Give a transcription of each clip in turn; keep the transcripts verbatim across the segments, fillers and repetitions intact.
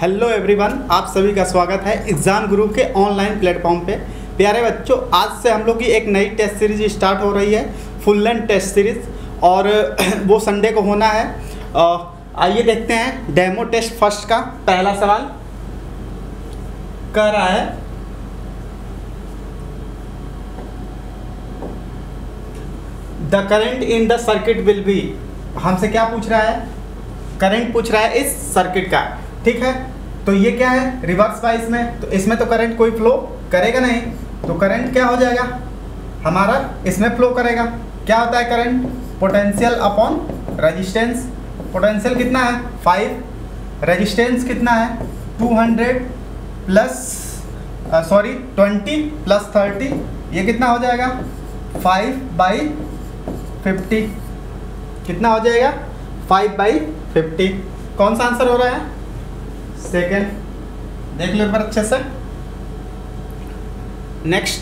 Hello everyone, आप सभी का स्वागत है एग्ज़ाम गुरु के ऑनलाइन प्लेटफॉर्म पे। प्यारे बच्चों, आज से हम लोग की एक नई टेस्ट सीरीज स्टार्ट हो रही है, फुल लेंथ टेस्ट सीरीज, और वो संडे को होना है। आइए देखते हैं डेमो टेस्ट फर्स्ट का पहला सवाल कह रहा है, the current in the circuit will be. हमसे क्या पूछ रहा है? करंट पूछ रहा है इस सर्किट का, ठीक है। तो ये क्या है? रिवर्स बाइस में, तो इसमें तो करंट कोई फ्लो करेगा नहीं, तो करंट क्या हो जाएगा हमारा? इसमें फ्लो करेगा। क्या होता है current? Potential upon resistance. Potential कितना है? फाइव। रेजिस्टेंस कितना है? Two hundred plus sorry twenty plus thirty, ये कितना हो जाएगा? Five by fifty. कितना हो जाएगा? Five by fifty. कौन सा आंसर हो रहा है? सेकेंड। देख लो एक बार अच्छे से। नेक्स्ट,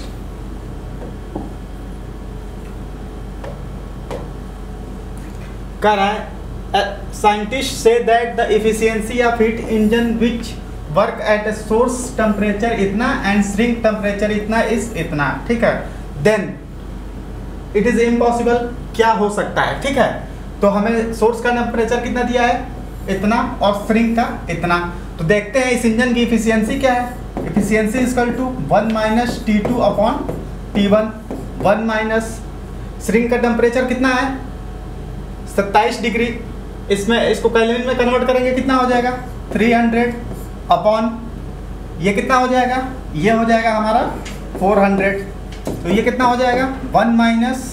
कह रहा है साइंटिस्ट से that the efficiency of heat engine which work at source temperature इतना एंड श्रिंक टेम्परेचर इतना इज इतना, ठीक है। देन इट इज इम्पॉसिबल, क्या हो सकता है, ठीक है। तो हमें सोर्स का टेम्परेचर कितना दिया है? इतना, और श्रिंक का इतना। तो देखते हैं इस इंजन की इफिशियंसी क्या है। Efficiency equal to one minus T two upon T one. One minus shrink का टेम्परेचर कितना है? सत्ताईस डिग्री। इसमें इसको केल्विन में कन्वर्ट करेंगे, कितना हो जाएगा? थ्री हंड्रेड अपॉन ये कितना हो जाएगा? ये हो जाएगा हमारा फोर हंड्रेड। तो ये कितना हो जाएगा? वन माइनस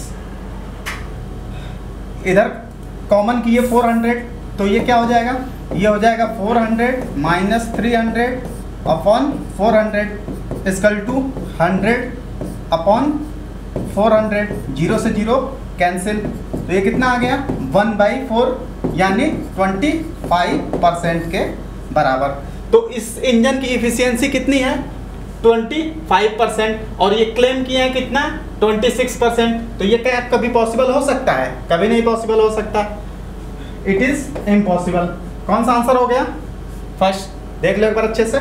इधर कॉमन किए फोर हंड्रेड, तो ये क्या हो जाएगा? ये हो जाएगा four hundred minus three hundred upon four hundred equal to hundred upon four hundred. Zero से जीरो कैंसिल, तो ये कितना आ गया? वन बाई फोर, यानी ट्वेंटी फाइव परसेंट के बराबर। तो इस इंजन की इफिशियंसी कितनी है? ट्वेंटी फाइव परसेंट, और ये क्लेम किए हैं कितना? Twenty six percent. तो ये क्या कभी पॉसिबल हो सकता है? कभी नहीं पॉसिबल हो सकता, इट इज इम्पॉसिबल। कौन सा आंसर हो गया? फर्स्ट। देख लो एक बार अच्छे से।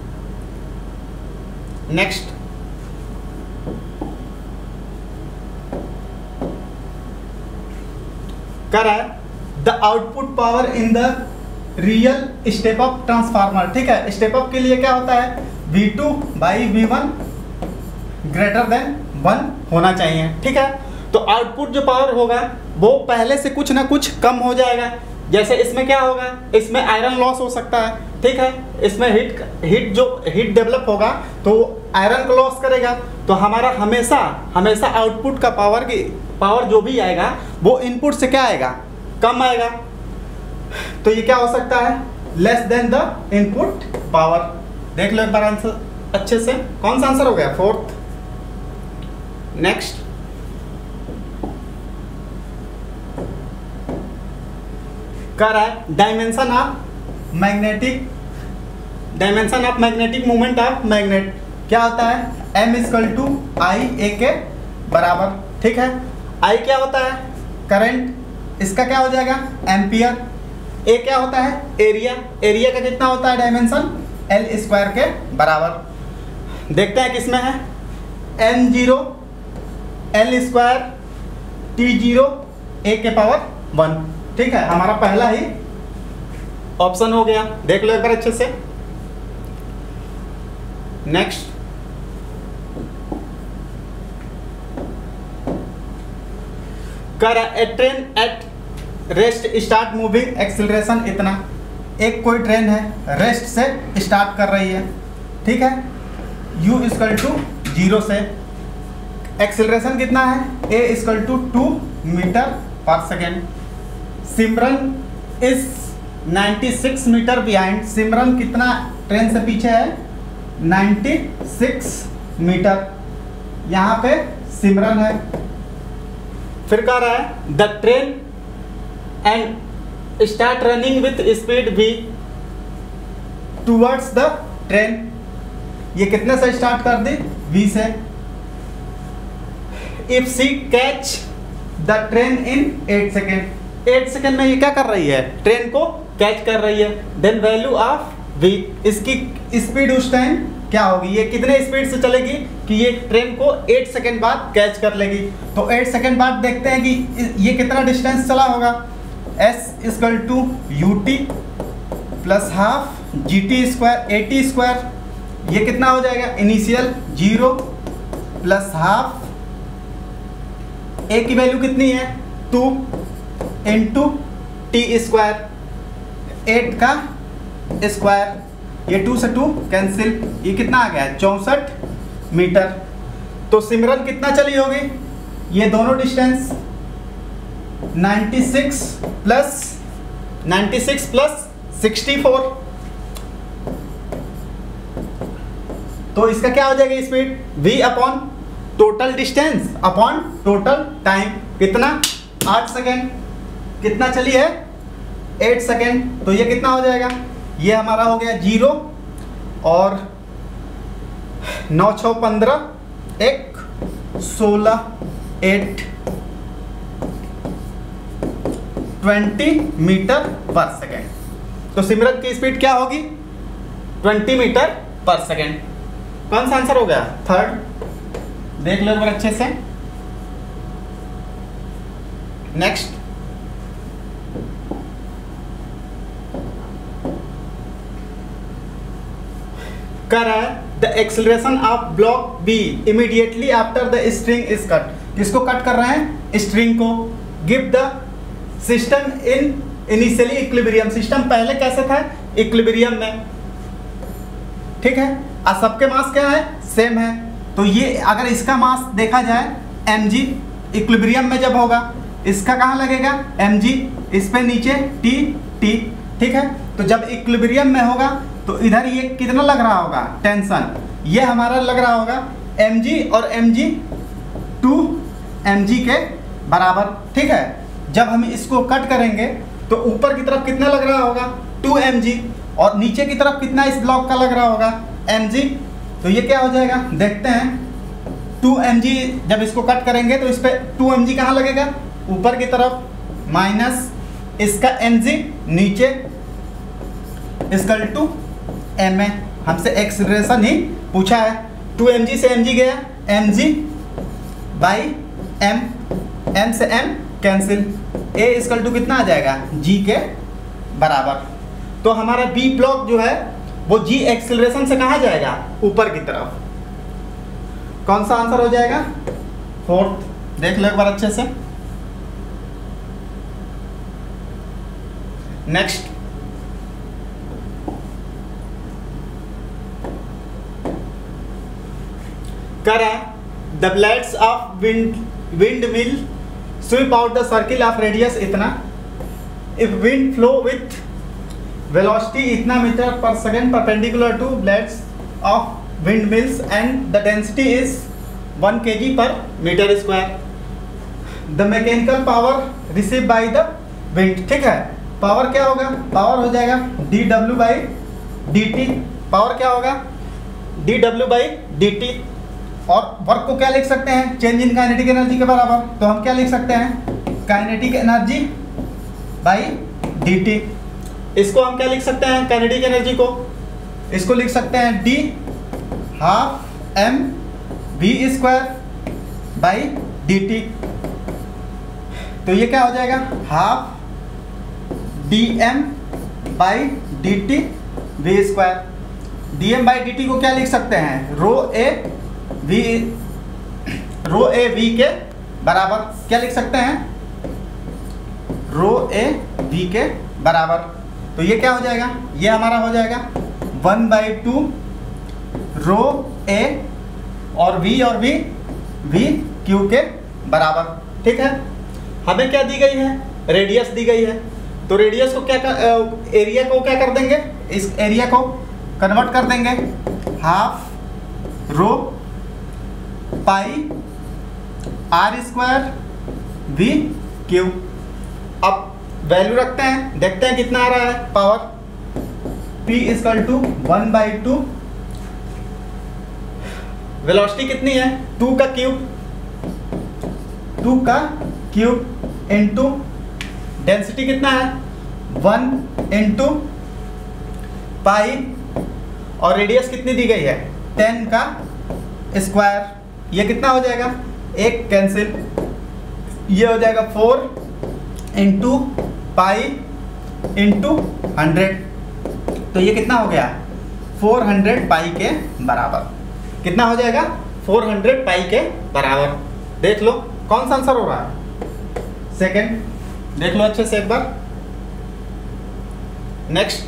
नेक्स्ट, कर रहा है the output power in the real step up transformer, ठीक है। स्टेप अप के लिए क्या होता है? V two by V one greater than one होना चाहिए, ठीक है। तो आउटपुट जो पावर होगा वो पहले से कुछ ना कुछ कम हो जाएगा। जैसे इसमें क्या होगा? इसमें आयरन लॉस हो सकता है, ठीक है। इसमें हीट हीट जो हीट डेवलप होगा तो आयरन को लॉस करेगा। तो हमारा हमेशा हमेशा आउटपुट का पावर की पावर जो भी आएगा वो इनपुट से क्या आएगा? कम आएगा। तो ये क्या हो सकता है? Less than the input power. देख लो एक बार आंसर अच्छे से। कौन सा आंसर हो गया? फोर्थ। नेक्स्ट, कह रहा है dimension of magnetic dimension of magnetic movement of magnet क्या होता है? M equal to I A के बराबर, ठीक है। आई क्या होता है? करंट। इसका क्या हो जाएगा? एम्पियर। ए क्या होता है? एरिया। एरिया का कितना होता है डायमेंशन? एल स्क्वायर के बराबर। देखते हैं किसमें है। N zero L square T zero A के पावर वन, ठीक है। हमारा पहला ही ऑप्शन हो गया। देख लो एक बार अच्छे से। नेक्स्ट, कर a train at rest start moving acceleration इतना। एक कोई ट्रेन है, रेस्ट से स्टार्ट कर रही है, ठीक है। u इक्वल टू जीरो से। एक्सिलरेशन कितना है? a equal to two meter पर second. Simran is ninety six meter behind. Simran कितना ट्रेन से पीछे है? Ninety six meter. यहाँ पे सिमरन है। फिर कह रहा है the train and start running with speed v towards the train. ये कितने से स्टार्ट कर दी? v से। If she catch the train in eight second. Eight second में ये क्या कर रही है? ट्रेन को कैच कर रही है। Then value of v। इसकी स्पीड उस टाइम क्या होगी, ये कितने स्पीड से चलेगी कि ये ट्रेन को आठ सेकंड बाद कैच कर लेगी। तो आठ सेकंड बाद देखते हैं कि ये कितना डिस्टेंस चला होगा। s equal to U T plus half G T square A T square. ये कितना हो जाएगा, initial zero plus half A की वैल्यू कितनी है two into T square, eight का स्क्वायर, ये टू से टू कैंसिल, ये कितना आ गया चौंसठ मीटर। तो सिमरन कितना चली होगी, ये दोनों डिस्टेंस छियानवे प्लस छियानवे प्लस चौंसठ, तो इसका क्या हो जाएगा speed, v upon total distance upon total time, कितना आठ सेकेंड, कितना चली है आठ सेकेंड। तो ये कितना हो जाएगा, ये हमारा हो गया जीरो और नौ छः पंद्रह एक सोलह एट ट्वेंटी मीटर पर सेकेंड। तो सिमरन की स्पीड क्या होगी, ट्वेंटी मीटर पर सेकेंड। कौन सा आंसर हो गया, थर्ड। देख लो एक बार अच्छे से। नेक्स्ट, कर रहा है the acceleration of block B immediately after the string is cut. किसको कट कर रहे हैं, स्ट्रिंग को। Give the system in initially equilibrium, system पहले कैसे था, इक्विलिब्रियम में, ठीक है। और सबके मास क्या है, सेम है। तो ये अगर इसका मास देखा जाए mg, इक्विलिब्रियम में जब होगा इसका कहाँ लगेगा mg, इस पे नीचे t t, ठीक है। तो जब इक्विलिब्रियम में होगा तो इधर ये कितना लग रहा होगा, टेंशन, ये हमारा लग रहा होगा mg और mg टू mg के बराबर, ठीक है। जब हम इसको कट करेंगे तो ऊपर की तरफ कितना लग रहा होगा टू mg और नीचे की तरफ कितना इस ब्लॉक का लग रहा होगा mg। तो ये क्या हो जाएगा, देखते हैं। टू mg जब इसको कट करेंगे तो इस पे टू mg कहाँ लगेगा, ऊपर की तरफ, माइनस इसका mg नीचे इक्वल टू ma। हमसे एक्सेलरेशन ही पूछा है। टू mg से mg गया, mg बाई m, m से m cancel, a equal to कितना आ जाएगा, g के बराबर। तो हमारा b ब्लॉक जो है वो g एक्सेलरेशन से कहाँ जाएगा, ऊपर की तरफ। कौन सा आंसर हो जाएगा, फोर्थ। देख लो एक बार अच्छे से। नेक्स्ट, कर the blades of wind wind mill sweep out the circle of radius इतना, if wind flow with velocity इतना मीटर पर second perpendicular to blades of wind mills and the density is one kg पर meter square, the mechanical power receive by the wind, ठीक है। Power क्या होगा, power हो जाएगा D W by D T. Power क्या होगा, D W by D T. और वर्क को क्या लिख सकते हैं, चेंज इन काइनेटिक एनर्जी के बराबर। तो हम क्या लिख सकते हैं, kinetic energy by D T. इसको हम क्या लिख सकते हैं, काइनेटिक एनर्जी को, इसको लिख सकते हैं D half M V square by D T. तो ये क्या हो जाएगा, half D M by D T V square. D M by D T को क्या लिख सकते हैं, रो A V, row A V के बराबर। क्या लिख सकते हैं, रो ए वी के बराबर। तो ये क्या हो जाएगा, ये हमारा हो जाएगा one by two rho A और वी और वी वी क्यू के बराबर, ठीक है। हमें क्या दी गई है, रेडियस दी गई है। तो रेडियस को क्या कर, एरिया को क्या कर देंगे, इस एरिया को कन्वर्ट कर देंगे half rho pi R square V cube. अब वैल्यू रखते हैं, देखते हैं कितना आ रहा है power. P equal to one by two, velocity कितनी है, टू का क्यूब, टू का क्यूब इंटू डेंसिटी कितना है, वन इंटू पाई और रेडियस कितनी दी गई है टेन का स्क्वायर, ये कितना हो जाएगा एक कैंसिल, ये हो जाएगा four into pi into hundred, तो ये कितना हो गया फोर हंड्रेड पाई के बराबर, कितना हो जाएगा फोर हंड्रेड पाई के बराबर। देख लो कौन सा आंसर हो रहा है सेकंड, देख लो अच्छे से एक बार। नेक्स्ट,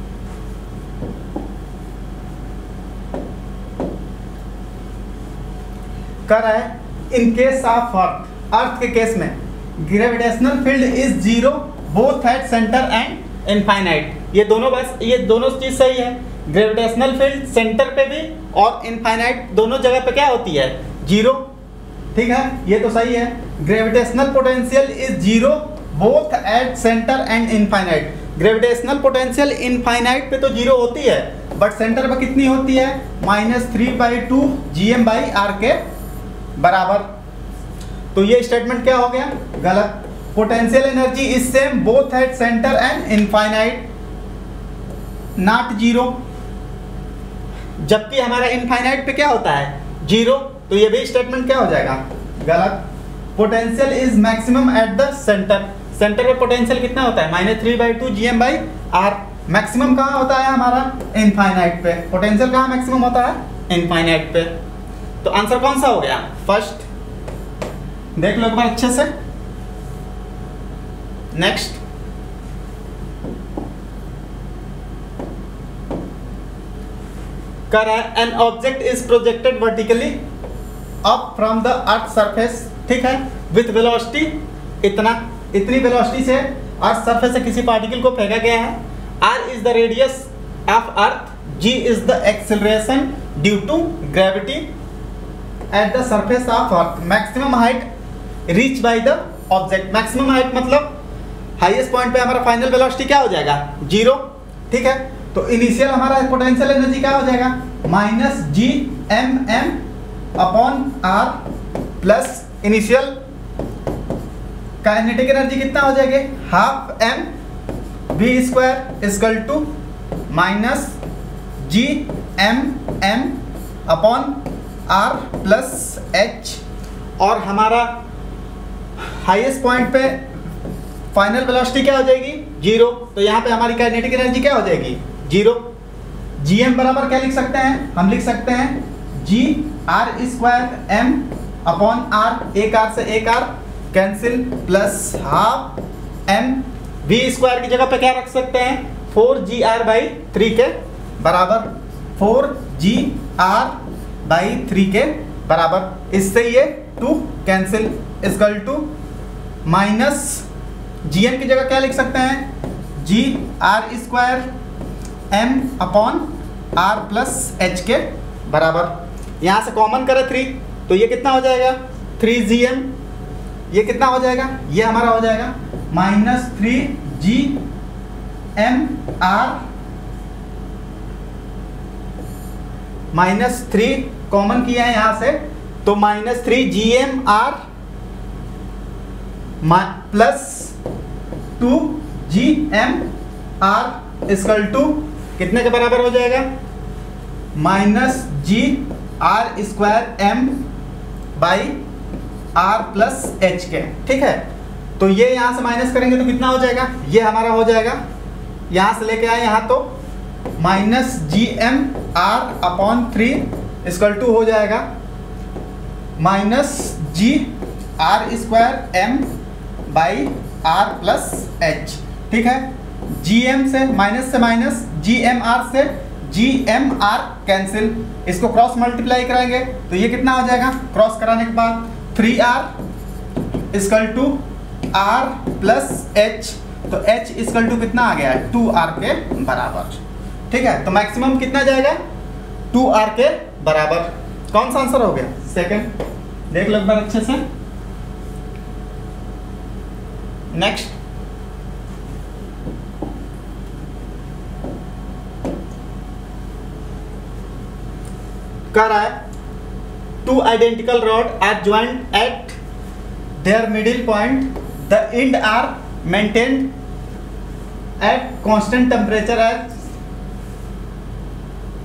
कर रहा है इन केस ऑफ अर्थ, अर्थ के केस में gravitational field is zero both at centre and infinite, ये दोनों बस ये दोनों चीज सही है, ग्रेविटेशनल फील्ड सेंटर पे भी और इनफाइनाइट दोनों जगह पे क्या होती है जीरो, ठीक है ये तो सही है। Gravitational potential is zero both at centre and infinite, gravitational potential infinite पे तो जीरो होती है बट सेंटर पे कितनी होती है minus three by two G M by R के बराबर, तो ये स्टेटमेंट क्या हो गया गलत। Potential energy is same both at centre and infinite not zero, जबकि हमारा इनफाइनाइट पे क्या होता है जीरो, तो ये भी स्टेटमेंट क्या हो जाएगा गलत। Potential is maximum at the centre, centre पे पोटेंशियल कितना होता है minus three by two G M by R, maximum कहाँ होता है हमारा इनफाइनाइट पे, पोटेंशियल कहाँ मैक्सिमम होता है इनफाइनाइट पे, तो आंसर कौन सा हो गया फर्स्ट, देख लो एक बार अच्छे से। नेक्स्ट, कर an object is projected vertically up from the earth surface, ठीक है, विथ वेलोसिटी इतना, इतनी वेलोसिटी से अर्थ सरफेस से किसी पार्टिकल को फेंका गया है, R is the radius of earth, G is the acceleration due to gravity at the surface of earth, maximum height reach by the object, maximum height मतलब हाईएस्ट पॉइंट पे हमारा final velocity क्या हो जाएगा जीरो, ठीक है, तो initial हमारा पोटेंशियल एनर्जी क्या हो जाएगा minus G M M upon R plus initial kinetic energy कितना हो जाएगा half M V square equal to minus G M M upon R plus H, और हमारा हाईएस्ट पॉइंट पे फाइनल वेलोसिटी क्या हो जाएगी जीरो, तो यहाँ पे हमारी काइनेटिक एनर्जी क्या हो जाएगी जीरो। जी एम बराबर क्या लिख सकते हैं हम लिख सकते हैं G R square M upon R, एक आर से एक R cancel, plus half M V square की जगह पे क्या रख सकते हैं four G R by three के बराबर, four G R by three के बराबर, इससे ये two cancel equal to minus G M की जगह क्या लिख सकते हैं G R square M upon R plus H के बराबर, यहाँ से कॉमन करें थ्री तो ये कितना हो जाएगा थ्री जी एम, ये कितना हो जाएगा ये हमारा हो जाएगा minus three G M R, minus three common किया है यहाँ से तो minus three G M R plus two G M R equal to कितने के बराबर हो जाएगा minus G R square M by R plus H के, ठीक है, तो ये यहाँ से माइनस करेंगे तो कितना हो जाएगा ये हमारा हो जाएगा, यहाँ से लेके आए यहाँ तो minus G M R upon three equal to हो जाएगा minus G R square M by R plus H, ठीक है, जी एम से माइनस से माइनस, जी एम आर से जी एम आर कैंसिल, इसको क्रॉस मल्टीप्लाई कराएंगे तो ये कितना हो जाएगा क्रॉस कराने के बाद three R equal to R plus H, तो एच इक्वल टू कितना आ गया है टू आर के बराबर, ठीक है, तो मैक्सिमम कितना जाएगा टू आर के बराबर, कौन सा आंसर हो गया सेकंड, देख लो एक बार अच्छे से। नेक्स्ट, कर है two identical rod are joint at their middle point, the end are maintained at constant temperature as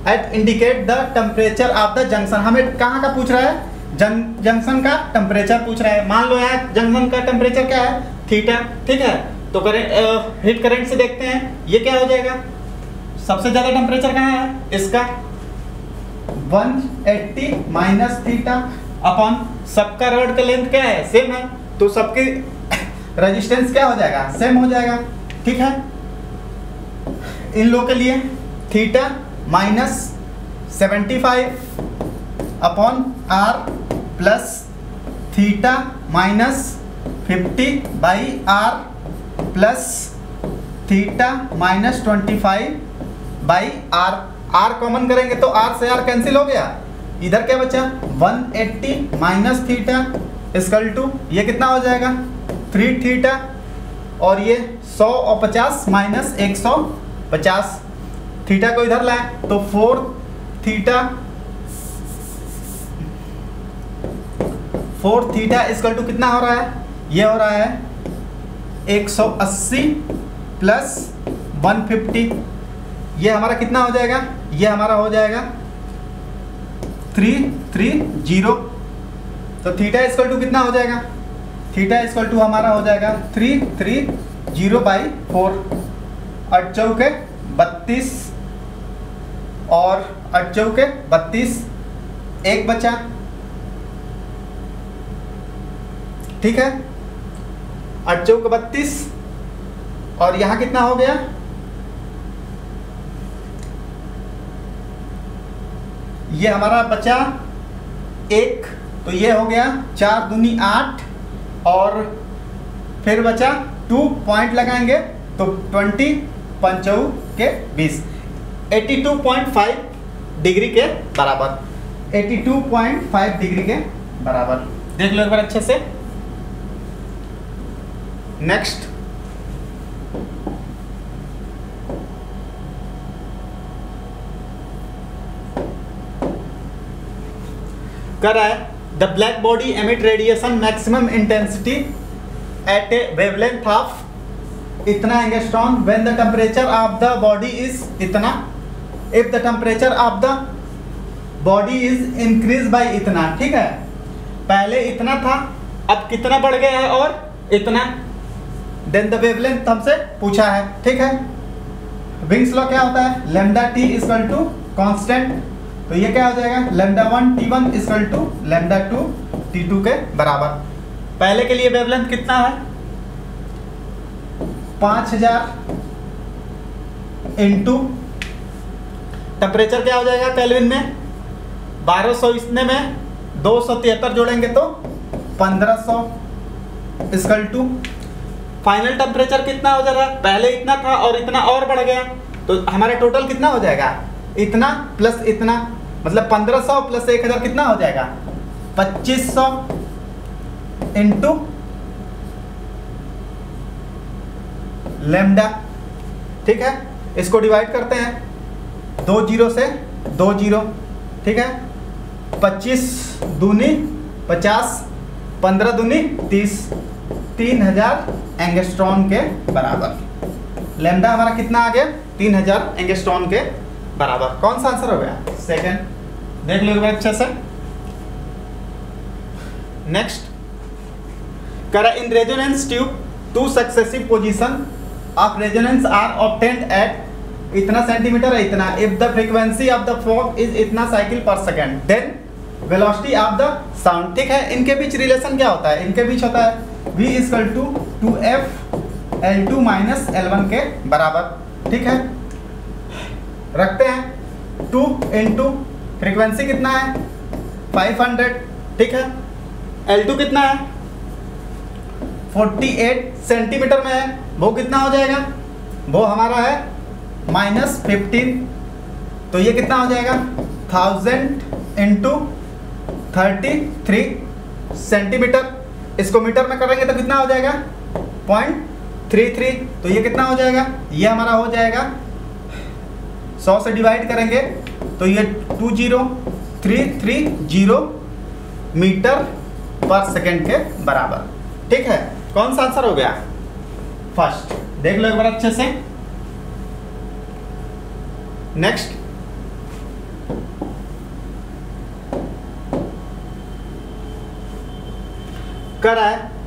at indicate the temperature of the junction. हमें कहाँ का पूछ रहा है? जं, जंक्शन का टेम्परेचर पूछ रहा है। मान लो यहाँ जंक्शन का टेम्परेचर क्या है? थीटा। ठीक है, तो करेंट हीट करंट से देखते हैं ये क्या हो जाएगा। सबसे ज्यादा टेम्परेचर कहाँ है? इसका one eighty minus theta upon सबका रॉड का लेंथ क्या है? सेम है, तो सबकी रेजिस्टेंस क्या हो जाएगा? सेम हो जाएगा। ठीक है, इन लोगों के लिए theta minus seventy five upon R plus theta minus fifty by R plus theta minus twenty five by R. R common करेंगे तो आर से आर कैंसिल हो गया, इधर क्या बचा? One eighty minus theta equal to ये कितना हो जाएगा? थ्री थीटा, और ये सौ और पचास माइनस एक सौ पचास। थीटा को इधर लाए तो four theta four theta equal to कितना हो रहा है? ये हो रहा है एक सौ अस्सी प्लस वन फिफ्टी। ये हमारा कितना हो जाएगा? ये हमारा हो जाएगा थ्री थ्री जीरो। तो थीटा इक्वल टू कितना हो जाएगा? थीटा इक्वल टू हमारा हो जाएगा three three zero by four. अठ चौके बत्तीस और अठ चौके बत्तीस, एक बचा। ठीक है, अठ चौके बत्तीस और यहाँ कितना हो गया? ये हमारा बचा एक, तो ये हो गया चार दूनी आठ, और फिर बचा टू पॉइंट लगाएंगे तो ट्वेंटी पंचौ के बीस, eighty two point five degree के बराबर। Eighty two point five degree के बराबर। देख लो एक बार अच्छे से। नेक्स्ट, कर रहा है the black body emit radiation maximum intensity at a wavelength of इतना angstrom when the temperature of the body is इतना, if the temperature of the body is increase by इतना। ठीक है, पहले इतना था, अब कितना बढ़ गया है? और इतना। देन द वेवलेंथ हमसे पूछा है। ठीक है, विंग्स लॉ क्या होता है? Lambda T equal to constant, तो ये क्या हो जाएगा? Lambda one T one equal to lambda two T two के बराबर। पहले के लिए वेवलेंथ कितना है? पाँच हजार इंटू टेम्परेचर क्या हो जाएगा केल्विन में? बारह सौ, इसने में दो सौ तिहत्तर जोड़ेंगे तो पंद्रह सौ इक्वल टू फाइनल टेम्परेचर कितना हो जाएगा? पहले इतना था और इतना और बढ़ गया, तो हमारा टोटल कितना हो जाएगा? इतना प्लस इतना, मतलब पंद्रह सौ प्लस एक हजार कितना हो जाएगा? पच्चीस सौ इंटू लैम्डा। ठीक है, इसको डिवाइड करते हैं दो जीरो से, दो जीरो। ठीक है, पच्चीस दूनी पचास, पंद्रह दूनी तीस, तीन हजार एंगस्ट्रॉन के बराबर। लैम्डा हमारा कितना आ गया? तीन हजार एंगस्ट्रॉन के बराबर। कौन सा आंसर हो गया? सेकंड। देख लो एक बार अच्छे से। नेक्स्ट, करा in resonance tube two successive position of resonance are obtained at इतना सेंटीमीटर है इतना। If the frequency of the fork is इतना cycle per second, then velocity of the sound. ठीक है, इनके बीच रिलेशन क्या होता है? इनके बीच होता है v equal to two F L two minus L one के बराबर। ठीक है, रखते हैं टू इंटू फ्रीक्वेंसी कितना है? Five hundred. ठीक है, एल टू कितना है? फोर्टी एट सेंटीमीटर में है, वो कितना हो जाएगा? वो हमारा है माइनस फिफ्टीन, तो ये कितना हो जाएगा? Thousand into thirty three centimetre. इसको मीटर में करेंगे तो कितना हो जाएगा? पॉइंट थ्री थ्री, तो ये कितना हो जाएगा? ये हमारा हो जाएगा सौ से डिवाइड करेंगे तो ये two zero three three zero metre पर सेकेंड के बराबर। ठीक है, कौन सा आंसर हो गया? फर्स्ट। देख लो एक बार अच्छे से। नेक्स्ट, कर रहा है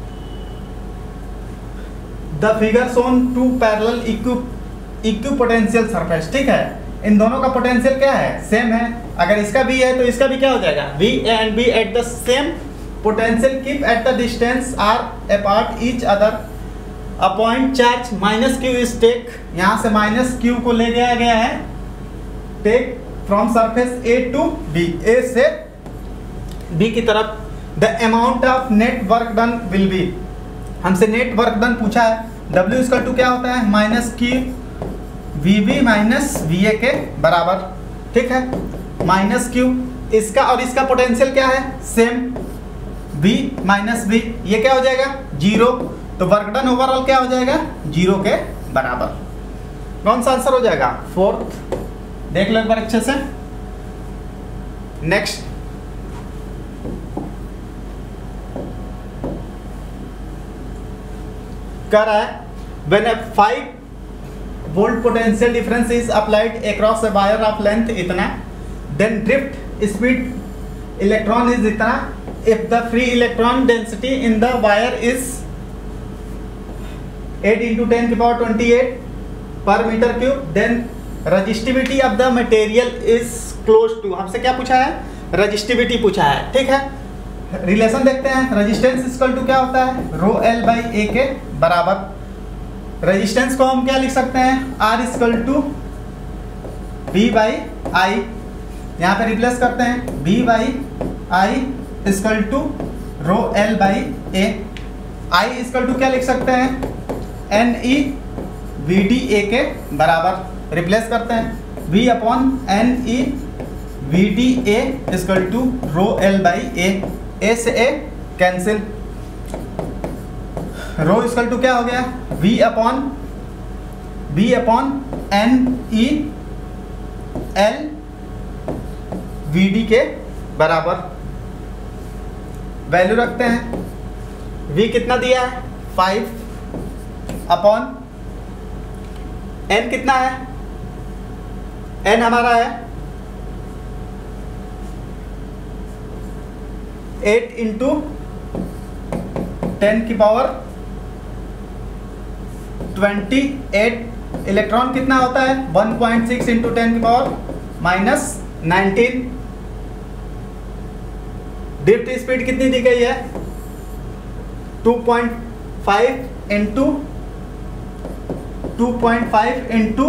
the figure shown two parallel equi equipotential surface, ठीक है। इन दोनों का पोटेंशियल क्या है, सेम है। अगर इसका भी है तो इसका भी क्या हो जाएगा, V and B at the same potential keep at the distance R apart each other. A point charge minus Q is take, यहाँ से माइनस क्यू को ले गया गया है, take from surface A to B, A से B की तरफ। The amount of net work done will be, हमसे नेट वर्क डन पूछा है। W इसका टू क्या होता है, minus Q V B minus we A के बराबर, ठीक है। माइनस क्यू, इसका और इसका पोटेंशियल क्या है, सेम, V माइनस बी, ये क्या हो जाएगा, जीरो। तो वर्क डन ओवरऑल क्या हो जाएगा, जीरो के बराबर। कौन सा आंसर हो जाएगा, फोर्थ। देख लो एक बार अच्छे से। नेक्स्ट, कह रहा है when a five volt potential difference is applied across a wire of length इतना, then drift speed electron is इतना, if the free electron density in the wire is eight into ten की power twenty eight per metre cube, then resistivity of the material is close to, हमसे क्या पूछा है, resistivity पूछा है, ठीक है। रिलेशन देखते हैं, रेजिस्टेंस इक्वल टू क्या होता है, रो एल बाई ए के बराबर। रेजिस्टेंस को हम क्या लिख सकते हैं, R equal to B by I, यहाँ पे रिप्लेस करते हैं, B by I equal to rho L by A. I equal to क्या लिख सकते हैं, N E V D A के बराबर, रिप्लेस करते हैं, V upon N E V D A equal to rho L by A, A से A cancel, rho equal to क्या हो गया, V upon V upon N E L V D के बराबर। वैल्यू रखते हैं, V कितना दिया है, फाइव अपॉन N कितना है, N हमारा है एट इंटू टेन की पावर ट्वेंटी एट, इलेक्ट्रॉन कितना होता है, one point six into ten की power minus nineteen. Drift speed कितनी दी गई है, two point five into two point five into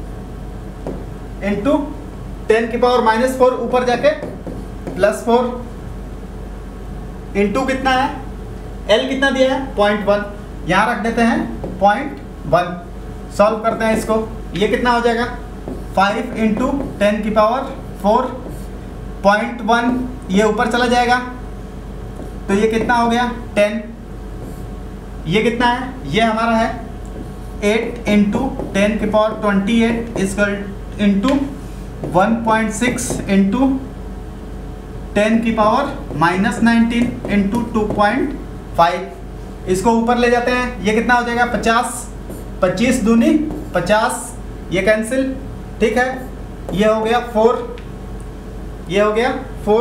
into ten की पावर माइनस फोर, ऊपर जाके प्लस फोर, इंटू कितना है, L कितना दिया है, पॉइंट वन, यहाँ रख देते हैं पॉइंट वन। सॉल्व करते हैं इसको, ये कितना हो जाएगा, फाइव इंटू टेन की पावर फोर, पॉइंट वन ये ऊपर चला जाएगा, तो ये कितना हो गया, टेन। ये कितना है, ये हमारा है एट इंटू टेन की power twenty eight equal into one point six into ten की power minus nineteen into two point five. इसको ऊपर ले जाते हैं, ये कितना हो जाएगा, पचास, पच्चीस दूनी पचास, ये कैंसिल, ठीक है। ये हो गया फोर, ये हो गया फोर।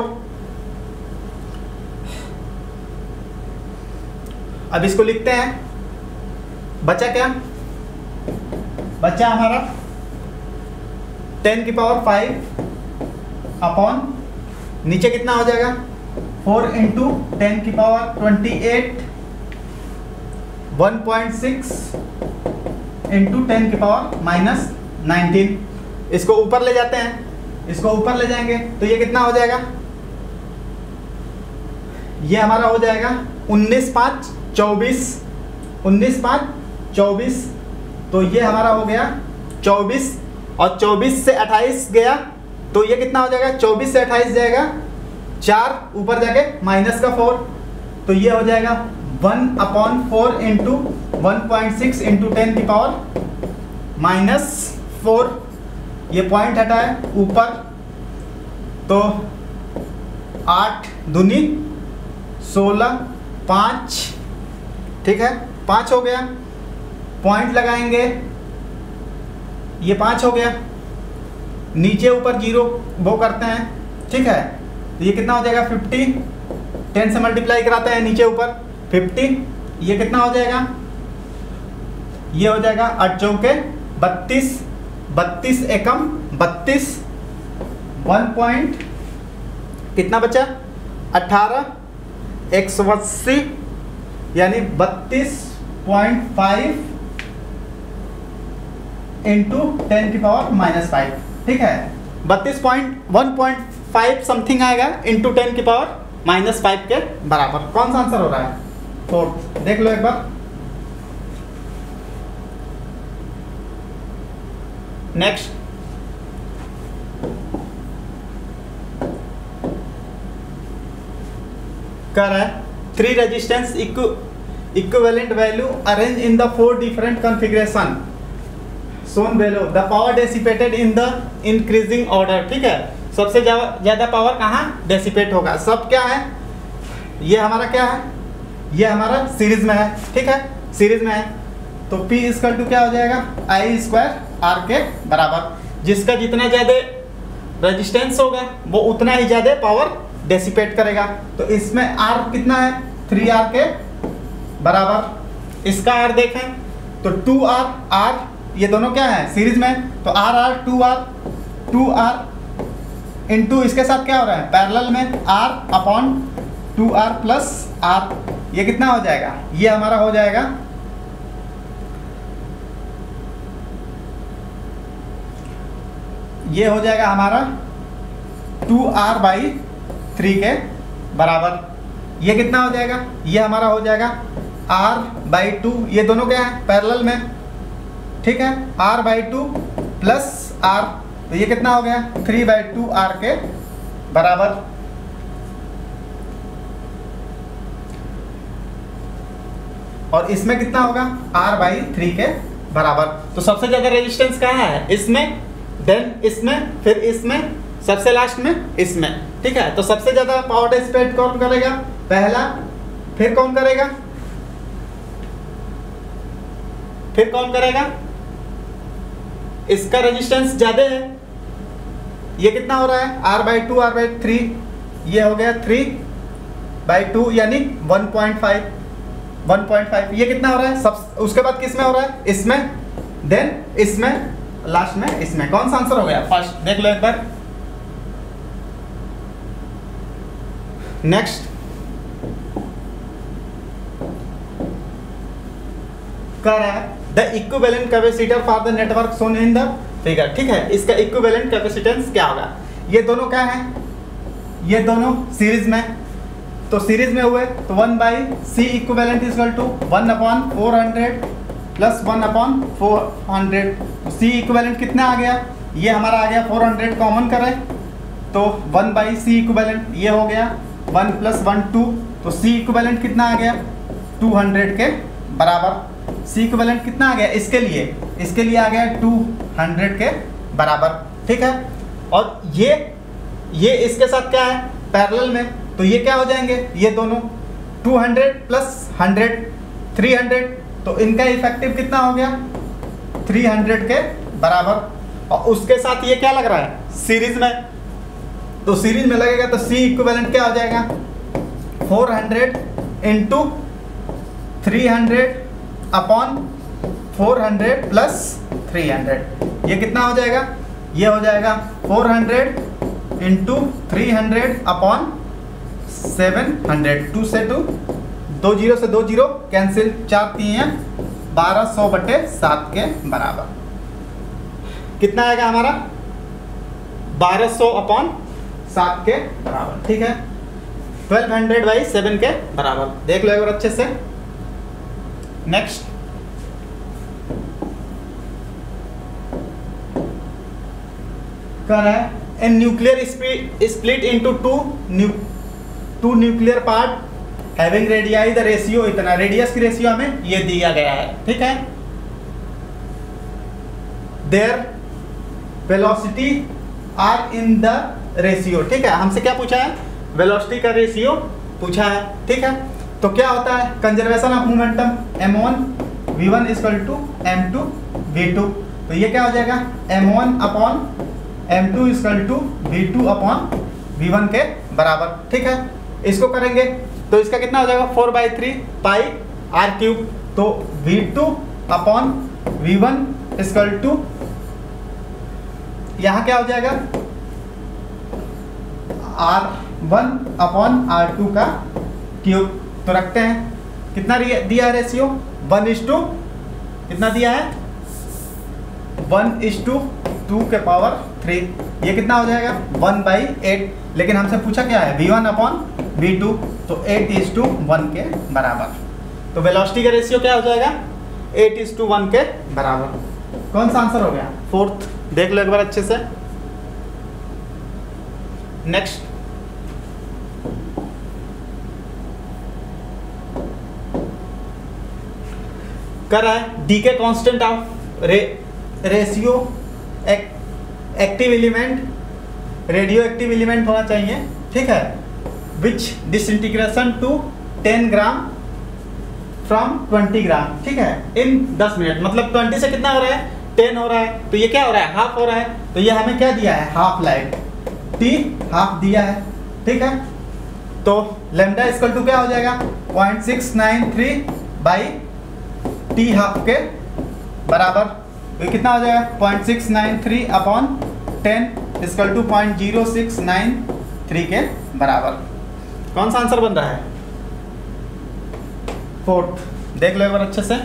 अब इसको लिखते हैं, बचा क्या, बचा हमारा टेन की पावर फाइव अपॉन नीचे कितना हो जाएगा, फोर इंटू टेन की power twenty eight, one point six into ten की पावर माइनस नाइनटीन। इसको ऊपर ले जाते हैं, इसको ऊपर ले जाएंगे तो ये कितना हो जाएगा, ये हमारा हो जाएगा उन्नीस पाँच चौबीस, उन्नीस पाँच चौबीस, तो ये हमारा हो गया चौबीस, और चौबीस से अट्ठाईस गया तो ये कितना हो जाएगा, चौबीस से अट्ठाईस जाएगा चार, ऊपर जाके माइनस का फोर, तो ये हो जाएगा one upon four into one point six into ten की पावर माइनस फोर, ये पॉइंट हटा है ऊपर, तो आठ दूनी सोलह, पाँच, ठीक है, पाँच हो गया, पॉइंट लगाएंगे, ये पाँच हो गया, नीचे ऊपर जीरो वो करते हैं, ठीक है, तो ये कितना हो जाएगा फिफ्टी, टेन से मल्टीप्लाई कराते हैं नीचे ऊपर, फिफ्टी, ये कितना हो जाएगा, ये हो जाएगा आठ चौके बत्तीस, बत्तीस एकम बत्तीस, वन पॉइंट कितना बचा अठारह, एक सौ अस्सी यानी बत्तीस पॉइंट फाइव इंटू टेन की पावर माइनस फाइव, ठीक है, बत्तीस point one point five something आएगा इंटू टेन की पावर माइनस फाइव के बराबर। कौन सा आंसर हो रहा है, फोर्थ, देख लो एक बार। नेक्स्ट, कर है three resistance equivalent value arrange in the four different configuration shown below, the power dissipated in the increasing order, ठीक है, सबसे ज्यादा पावर कहाँ डेसिपेट होगा, सब क्या है, ये हमारा क्या है, ये हमारा सीरीज में है, ठीक है, सीरीज में है, तो P इक्वल टू क्या हो जाएगा, आई स्क्वायर आर के बराबर, जिसका जितना ज्यादा रेजिस्टेंस होगा वो उतना ही ज्यादा पावर डेसिपेट करेगा। तो इसमें R कितना है, थ्री आर के बराबर, इसका R देखें तो टू आर, R ये दोनों क्या है सीरीज में, तो R R two R two R into इसके साथ क्या हो रहा है पैरेलल में R upon two R plus R, ये कितना हो जाएगा, ये हमारा हो जाएगा ये हो जाएगा हमारा टू आर बाई थ्री के बराबर। ये कितना हो जाएगा, ये हमारा हो जाएगा R बाई टू, ये दोनों क्या है पैरेलल में, ठीक है, R by two plus R, तो ये कितना हो गया थ्री बाई टू आर के बराबर। और इसमें कितना होगा R बाई थ्री के बराबर। तो सबसे ज्यादा रेजिस्टेंस कहाँ है, इसमें, देन इसमें, फिर इसमें, सबसे लास्ट में इसमें, ठीक है। तो सबसे ज्यादा पावर डिसिपेट कौन करेगा, पहला, फिर कौन करेगा, फिर कौन करेगा, इसका रेजिस्टेंस ज्यादा है, ये कितना हो रहा है R by two R by three, ये हो गया थ्री बाई टू यानी one point five, one point five, ये कितना हो रहा है सब, उसके बाद किस में हो रहा है, इसमें, देन इसमें, लास्ट में इसमें। कौन सा आंसर हो गया, फर्स्ट, देख लो एक बार। नेक्स्ट, कर रहा है the equivalent capacitor for the network shown in the figure, ठीक है, इसका इक्विवेलेंट कैपेसिटेंस क्या होगा, ये दोनों क्या है, ये दोनों सीरीज में, तो सीरीज में हुए तो one by C equivalent equal to one upon four hundred plus one upon four hundred, तो सी इक्विवेलेंट कितना आ गया, ये हमारा आ गया फोर हंड्रेड, कॉमन करें तो वन बाई सी इक्विवेलेंट, ये हो गया वन प्लस वन टू, तो सी इक्विवेलेंट कितना आ गया टू हंड्रेड के बराबर। सी इक्विवेलेंट कितना आ गया इसके लिए, इसके लिए आ गया टू हंड्रेड के बराबर, ठीक है। और ये ये इसके साथ क्या है पैरेलल में, तो ये क्या हो जाएंगे, ये दोनों two hundred plus hundred three hundred, तो इनका इफेक्टिव कितना हो गया थ्री हंड्रेड के बराबर। और उसके साथ ये क्या लग रहा है सीरीज में, तो सीरीज में लगेगा तो सी इक्विवेलेंट क्या हो जाएगा four hundred into three hundred upon four hundred plus three hundred, ये कितना हो जाएगा, ये हो जाएगा four hundred into three hundred upon seven hundred, two से टू, दो जीरो से दो जीरो कैंसिल, चार तीन बारह सौ बटे सात के बराबर, कितना आएगा हमारा बारह सौ अपॉन सात के बराबर, ठीक है, ट्वेल्व हंड्रेड बाई सेवन के बराबर। देख लो एक बार अच्छे से। नेक्स्ट, कर है a nuclear split into two two nuclear part having radii the ratio इतना, रेडियस की रेशियो हमें ये दिया गया है, ठीक है। Their velocity are in the ratio, ठीक है, हमसे क्या पूछा है वेलोसिटी का रेशियो पूछा है, ठीक है। तो क्या होता है conservation of momentum M one V one equal to M two V two, तो ये क्या हो जाएगा M one upon M two equal to V two upon V one के बराबर, ठीक है। इसको करेंगे तो इसका कितना हो जाएगा four by three pi R cube. तो V two upon V one equal to यहाँ क्या हो जाएगा R one upon R two का क्यूब। तो रखते हैं कितना दिया है रेशियो वन इज टू कितना दिया है one is to two two power three. ये कितना हो जाएगा वन बाई एट। लेकिन हमसे पूछा क्या है V one upon V two, तो एट इज टू वन के बराबर। तो वेलोसिटी का रेशियो क्या हो जाएगा एट इज टू वन के बराबर। कौन सा आंसर हो गया फोर्थ। देख लो एक बार अच्छे से। नेक्स्ट कर रहा है डी के कांस्टेंट ऑफ रे radio active element radio active element होना चाहिए, ठीक है, which disintegration to ten gram from twenty gram, ठीक है, इन दस मिनट। मतलब ट्वेंटी से कितना हो रहा है टेन हो रहा है, तो ये क्या हो रहा है हाफ हो रहा है। तो ये हमें क्या दिया है हाफ लाइफ टी हाफ दिया है, ठीक है। तो लेमडा इक्वल टू क्या हो जाएगा point six nine three by T half के बराबर। तो कितना हो जाएगा point six nine three upon ten equal to point zero six nine three के बराबर। कौन सा आंसर बन रहा है फोर्थ। देख लो एक बार अच्छे से।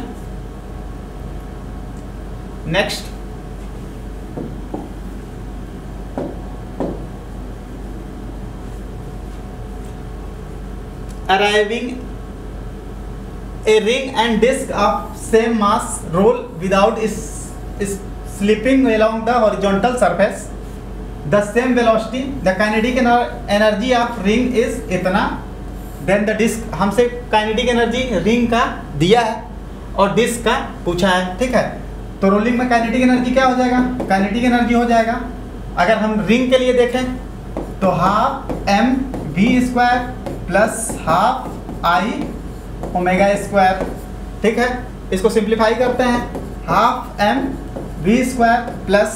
Next arriving a ring and disc of same mass roll without is, is slipping along the horizontal surface the same velocity the kinetic energy of ring is इतना then the disc हमसे kinetic energy ring का दिया है और disc का पूछा है, ठीक है। तो रोलिंग में kinetic energy क्या हो जाएगा kinetic energy हो जाएगा अगर हम ring के लिए देखें तो half m v square plus half I omega square, ठीक है। इसको सिंप्लीफाई करते हैं half M V square plus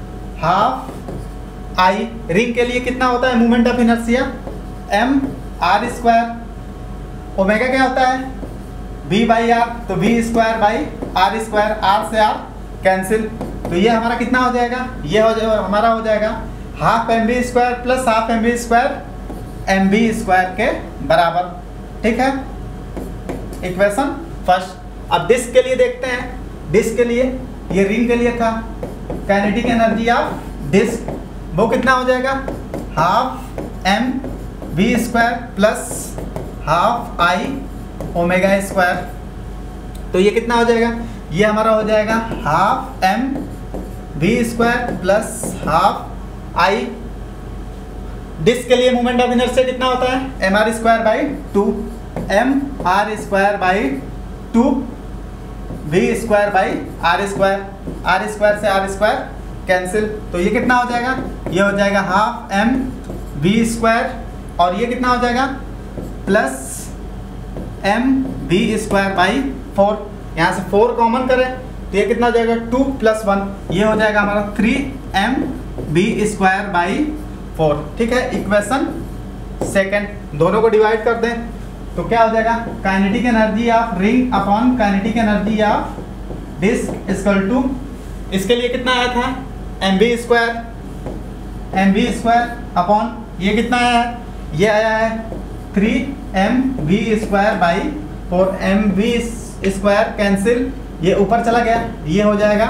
half I. Ring के लिए कितना होता है moment of inertia M R square. Omega क्या होता है वी बाई आर, तो V square by R square, R से आर कैंसिल। तो ये हमारा कितना हो जाएगा ये हो जाएगा हमारा हो जाएगा half M V square plus half M V square M V square के बराबर, ठीक है। Equation first. अब डिस्क के लिए देखते हैं। डिस्क के लिए ये रिंग के लिए था काइनेटिक एनर्जी ऑफ डिस्क वो कितना हो जाएगा half M V square plus half I omega square. तो ये कितना हो जाएगा ये हमारा हो जाएगा half M V square plus half I. Disc के लिए मोमेंट ऑफ इनर्शिया कितना होता है M R square by two M R square by two V square by R square, R square से आर स्क्वायर कैंसिल। तो ये कितना हो जाएगा ये हो जाएगा हाफ एम वी स्क्वायर और ये कितना हो जाएगा plus M V square by four. यहाँ से फोर कॉमन करें तो ये कितना हो जाएगा टू प्लस वन, ये हो जाएगा हमारा three M V square by four, ठीक है। Equation second. दोनों को डिवाइड कर दें तो क्या हो जाएगा kinetic energy of ring upon kinetic energy of disc equal to इसके लिए कितना आया था M V square M V square upon ये कितना आया है ये आया है three M V square by four. M V square cancel ये ऊपर चला गया, ये हो जाएगा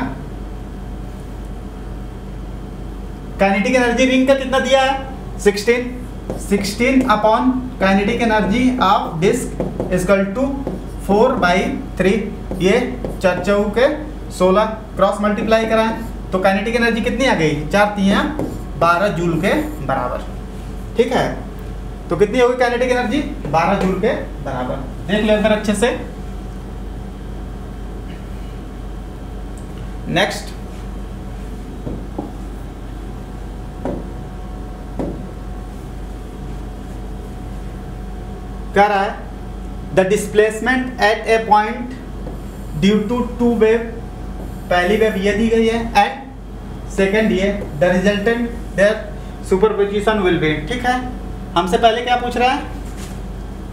काइनेटिक एनर्जी रिंग का कितना दिया है sixteen sixteen upon kinetic energy of disc equal to four by three. ये चार चौके सोलह क्रॉस मल्टीप्लाई कराएं तो काइनेटिक एनर्जी कितनी आ गई चार तिया बारह जूल के बराबर, ठीक है। तो कितनी होगी काइनेटिक एनर्जी बारह जूल के बराबर। देख लो एक बार अच्छे से। नेक्स्ट कह रहा है the displacement at a point due to two wave. पहली वेव ये दी गई है एंड सेकेंड ये the resultant their superposition will be, ठीक है। हमसे पहले क्या पूछ रहा है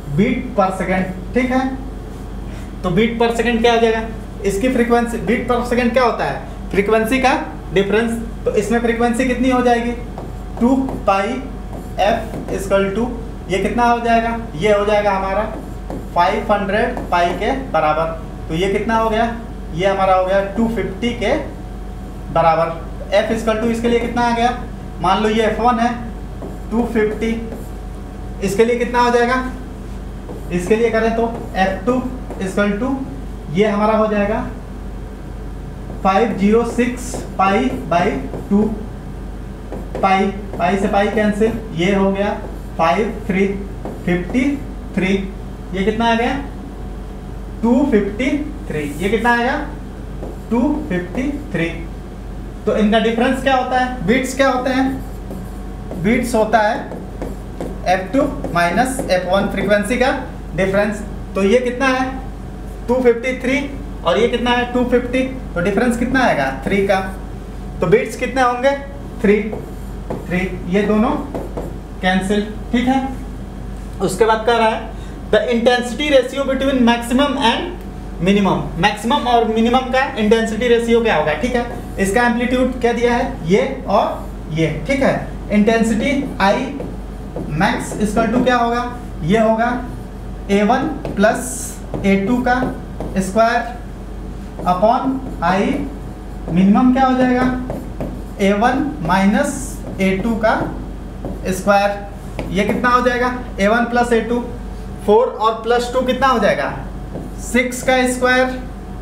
बीट पर सेकेंड, ठीक है। तो बीट पर सेकेंड क्या आ जाएगा, इसकी फ्रीक्वेंसी, बीट पर सेकेंड क्या होता है, फ्रीक्वेंसी का डिफरेंस। तो इसमें फ्रीक्वेंसी कितनी हो जाएगी, two pi F equal to, ये कितना हो जाएगा, ये हो जाएगा हमारा फाइव हंड्रेड पाई के बराबर। तो ये कितना हो गया, ये हमारा हो गया टू फिफ्टी के बराबर। एफ इक्वल टू इसके लिए कितना आ गया, मान लो ये एफ वन है टू फिफ्टी, इसके लिए कितना हो जाएगा, इसके लिए करें तो एफ टू इक्वल टू ये हमारा हो जाएगा five zero six pi by two, pi pi से पाई कैंसिल, ये हो गया फाइव थ्री फिफ्टी थ्री, ये कितना आ गया टू फिफ्टी थ्री, ये कितना आएगा टू फिफ्टी थ्री। तो इनका डिफरेंस क्या होता है, बीट्स क्या होते हैं, बीट्स होता है F two minus F one, frequency का डिफरेंस। तो ये कितना है टू फिफ्टी थ्री और ये कितना है टू फिफ्टी, तो डिफरेंस कितना आएगा थ्री का। तो बीट्स कितने होंगे थ्री थ्री, ये दोनों कैंसिल, ठीक है। उसके बाद कह रहा है the intensity ratio between maximum and minimum, maximum और मिनिमम का इंटेंसिटी रेशियो क्या होगा, ठीक है। इसका एम्पलीट्यूड क्या दिया है, ये और ये, ठीक है। Intensity I max equal to क्या होगा, ये होगा A one plus A two का स्क्वायर अपॉन आई मिनिमम क्या हो जाएगा, A one minus A two का स्क्वायर, ये कितना हो जाएगा A one plus A two, four और प्लस टू कितना हो जाएगा सिक्स का square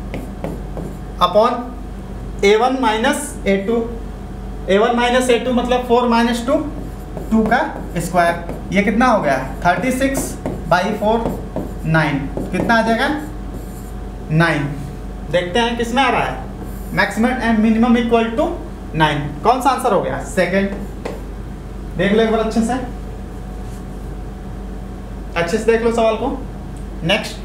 upon A one minus A two, A one minus A two मतलब फोर माइनस टू, टू का स्क्वायर, ये कितना हो गया thirty six by four nine, कितना आ जाएगा नाइन। देखते हैं किसमें आ रहा है, maximum and minimum equal to nine, कौन सा आंसर हो गया सेकंड। देख लो एक बार अच्छे से, अच्छे से देख लो सवाल को। नेक्स्ट,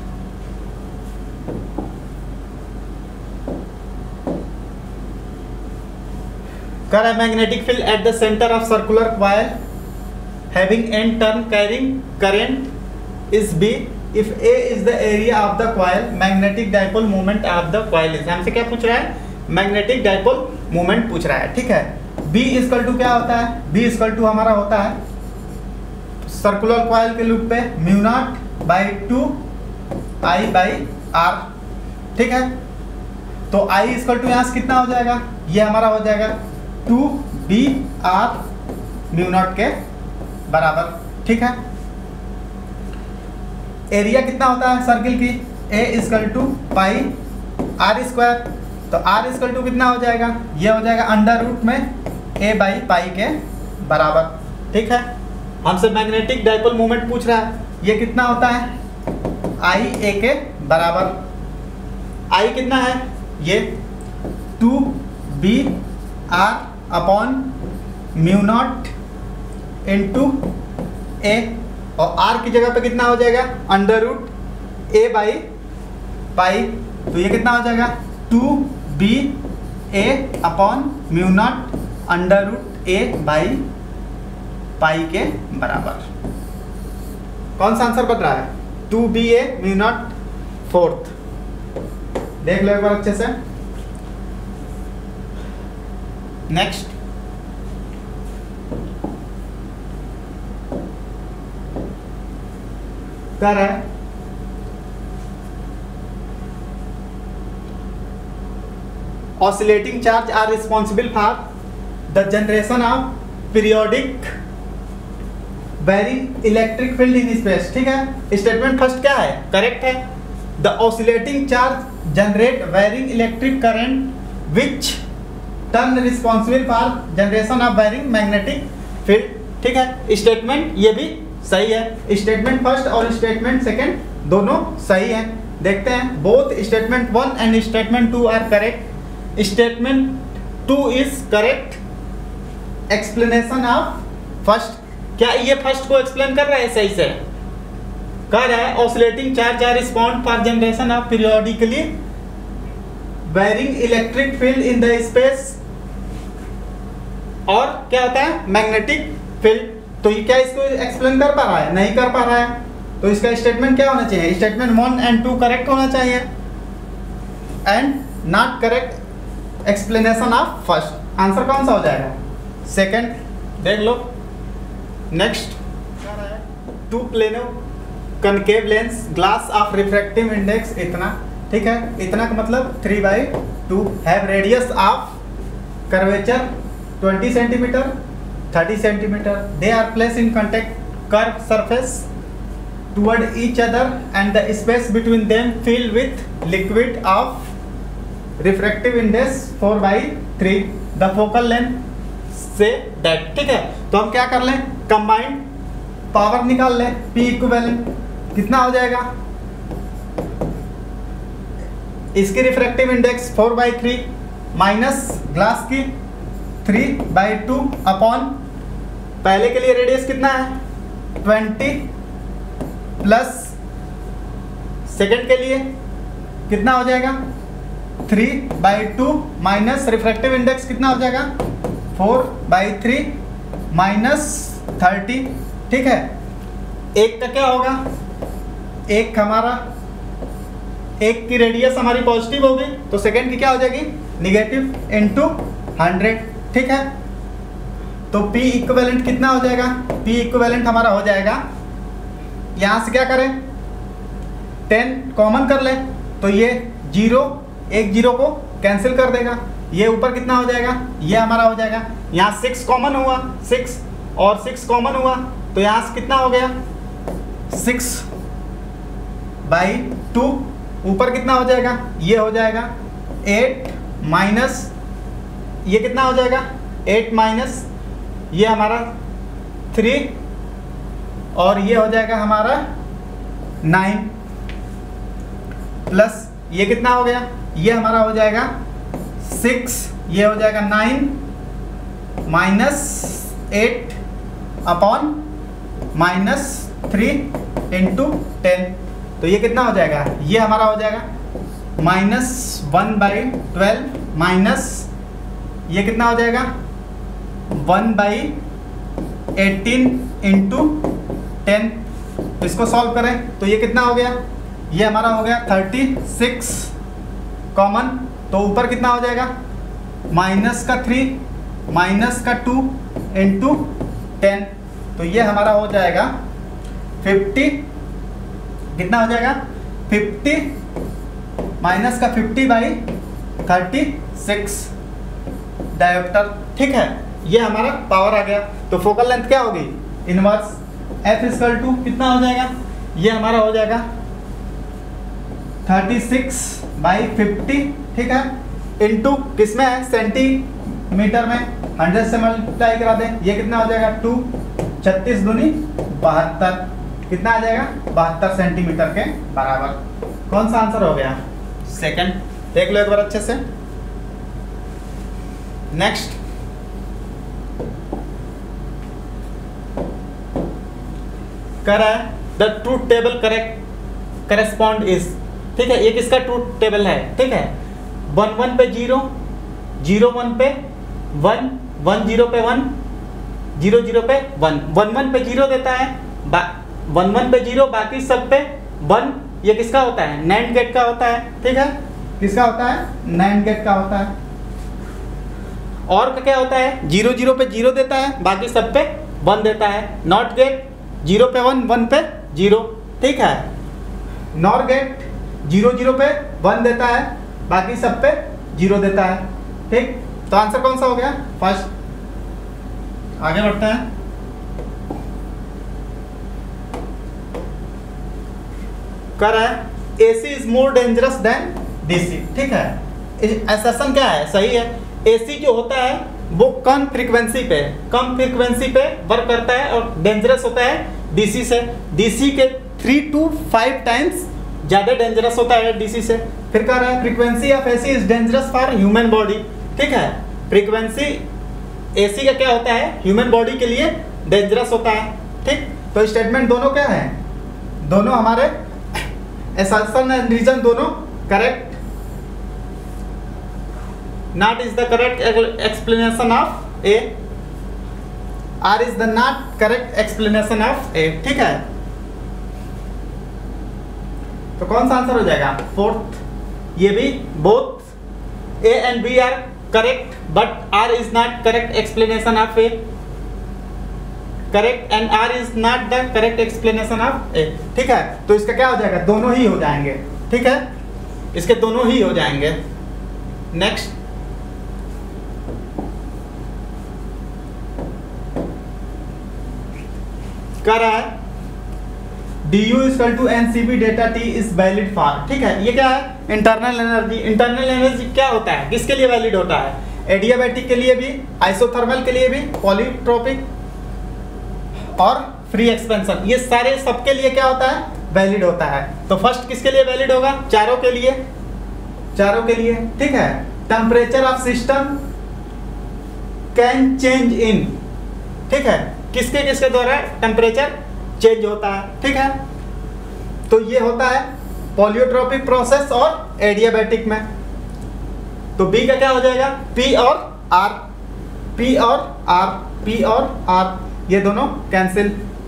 कर a magnetic field at the center of circular coil having n turn carrying current is B if A is the area of the coil, magnetic dipole moment of the coil is, हमसे क्या पूछ रहा है, magnetic dipole moment पूछ रहा है, ठीक है। B इक्वल टू क्या होता है, B इक्वल टू हमारा होता है सर्कुलर कॉइल के लूप पे mu naught by two I by R, ठीक है। तो I इक्वल टू यहाँ से कितना हो जाएगा, ये हमारा हो जाएगा two B R mu naught के बराबर, ठीक है। एरिया कितना होता है सर्किल की, A equal to pi R square, तो आर इक्वल टू कितना हो जाएगा, ये हो जाएगा अंडर रूट में ए बाई पाई के बराबर, ठीक है। हमसे मैग्नेटिक डाइपोल मोमेंट पूछ रहा है, ये कितना होता है आई ए के बराबर, आई कितना है ये two B R upon mu naught into A, और आर की जगह पे कितना हो जाएगा under root A by pi, तो ये कितना हो जाएगा two B A upon mu naught under root A by pi के बराबर। कौन सा आंसर बन रहा है, two B A mu naught fourth. देख लो एक बार अच्छे से। नेक्स्ट, क्या है, oscillating charge are responsible for the generation of periodic varying electric field in space, ठीक है। स्टेटमेंट फर्स्ट क्या है, करेक्ट है। the oscillating charge generate varying electric current which turn responsible for generation of varying magnetic field, ठीक है। Statement ये भी सही है, स्टेटमेंट फर्स्ट और स्टेटमेंट सेकंड दोनों सही है। देखते हैं, both statement one and statement two are correct. Statement two is correct explanation of first, क्या ये फर्स्ट को एक्सप्लेन कर रहा है सही से, कह रहा है oscillating charge are respond for generation of periodically varying electric field in the space, और क्या होता है मैग्नेटिक फील्ड। तो ये क्या इसको एक्सप्लेन कर पा रहा है, नहीं कर पा रहा है। तो इसका स्टेटमेंट क्या होना चाहिए? Statement one and two correct होना चाहिए and not correct explanation of first. Answer कौन सा हो जाएगा? सेकंड। देख लो next, two plano concave lens glass of refractive index इतना, ठीक है, इतना का मतलब three by two, have radius of curvature twenty centimetre thirty centimetre, they are place in contact curve surface toward each other and the space between them filled with liquid of refractive index four by three, the focal length से that, ठीक है। तो हम क्या कर लें, combined power निकाल लें, P इक्विवेलेंट कितना हो जाएगा, इसकी refractive index four by three minus glass की थ्री बाई टू अपॉन, पहले के लिए रेडियस कितना है ट्वेंटी प्लस सेकेंड के लिए कितना हो जाएगा three by two minus refractive index कितना हो जाएगा four by three minus thirty, ठीक है। एक का क्या होगा, एक हमारा एक की रेडियस हमारी पॉजिटिव होगी तो सेकेंड की क्या हो जाएगी निगेटिव इनटू हंड्रेड, ठीक है। तो P इक्विवेलेंट कितना हो जाएगा, P इक्विवेलेंट हमारा हो जाएगा, यहाँ से क्या करें टेन कॉमन कर ले तो ये जीरो एक जीरो को कैंसिल कर देगा, ये ऊपर कितना हो जाएगा, ये हमारा हो जाएगा, यहाँ सिक्स कॉमन हुआ, सिक्स और सिक्स कॉमन हुआ तो यहाँ से कितना हो गया सिक्स बाई टू, ऊपर कितना हो जाएगा, ये हो जाएगा एट माइनस ये कितना हो जाएगा एट माइनस ये हमारा थ्री और ये हो जाएगा हमारा नाइन प्लस ये कितना हो गया, ये हमारा हो जाएगा सिक्स, ये हो जाएगा nine minus eight upon minus three into ten, तो ये कितना हो जाएगा, ये हमारा हो जाएगा minus one by twelve minus ये कितना हो जाएगा one by eighteen into ten, इसको सॉल्व करें तो ये कितना हो गया, ये हमारा हो गया थर्टी सिक्स कॉमन, तो ऊपर कितना हो जाएगा माइनस का थ्री माइनस का टू इंटू टेन, तो ये हमारा हो जाएगा फिफ्टी, कितना हो जाएगा फिफ्टी माइनस का fifty by thirty six dioptre, ठीक है। ये हमारा पावर आ गया, तो फोकल लेंथ क्या होगी इनवर्स एफ इक्वल टू कितना हो जाएगा, ये हमारा हो जाएगा थर्टी सिक्स बाई फिफ्टी, ठीक है, इनटू किसमें है सेंटीमीटर में, हंड्रेड से मल्टीप्लाई करा दें, ये कितना हो जाएगा टू छत्तीस दूनी बहत्तर, कितना आ जाएगा बहत्तर सेंटीमीटर के बराबर। कौन सा आंसर हो गया सेकंड, देख लो एक बार अच्छे से। नेक्स्ट, कर है the truth table correct correspond is, ठीक है, ये किसका ट्रूथ टेबल है, ठीक है, वन वन पे जीरो जीरो वन पे वन वन जीरो पे वन जीरो जीरो पे वन, वन वन पे जीरो देता है, वन वन पे जीरो बाकी सब पे वन, ये किसका होता है नैंड गेट का होता है, ठीक है, किसका होता है नैंड गेट का होता है। और का क्या होता है जीरो जीरो पे जीरो देता है बाकी सब पे वन देता है, नॉट गेट जीरो पे वन वन पे जीरो, ठीक है, नॉर गेट जीरो जीरो पे वन देता है बाकी सब पे जीरो देता है, ठीक। तो आंसर कौन सा हो गया फर्स्ट। आगे बढ़ते हैं, कर है AC is more dangerous than DC, ठीक है, एसेशन क्या है सही है, एसी जो होता है वो कम फ्रीक्वेंसी पे कम फ्रीक्वेंसी पे वर्क करता है और डेंजरस होता है डीसी से, डीसी के थ्री टू फाइव टाइम्स ज़्यादा डेंजरस होता है डीसी से। फिर कह रहा है frequency of AC is dangerous for human body, ठीक है, फ्रीक्वेंसी एसी का क्या होता है ह्यूमन बॉडी के लिए डेंजरस होता है, ठीक। तो स्टेटमेंट दोनों क्या है, दोनों हमारे assertion एंड रीजन दोनों correct, not is the correct explanation of A, R is the not correct explanation of A, ठीक है। तो कौन सा आंसर हो जाएगा? फोर्थ। ये भी both A and B are correct but R is not correct explanation of A, correct and R is not the correct explanation of A. ठीक है, तो इसका क्या हो जाएगा? दोनों ही हो जाएंगे। ठीक है, इसके दोनों ही हो जाएंगे। नेक्स्ट, कह रहा है D U equal to N C B डेटा टी इज वैलिड फॉर। ठीक है, ये क्या है? Internal energy. इंटरनल एनर्जी क्या होता है? किसके लिए वैलिड होता है? एडियाबैटिक के लिए भी, आइसोथर्मल के लिए भी, पॉलीट्रोपिक और फ्री एक्सपेंशन, ये सारे सबके लिए क्या होता है? वैलिड होता है। तो फर्स्ट किसके लिए वैलिड होगा? चारों के लिए, चारों के लिए। ठीक है, temperature of system can change in, ठीक है, किसके किसके द्वारा टेम्परेचर चेंज होता है। ठीक है, तो ये होता है पॉलियोट्रोपिक प्रोसेस और एडियाबैटिक में। तो बी का क्या हो जाएगा? पी और आर, पी और आर, पी और आर, ये दोनों कैंसिल।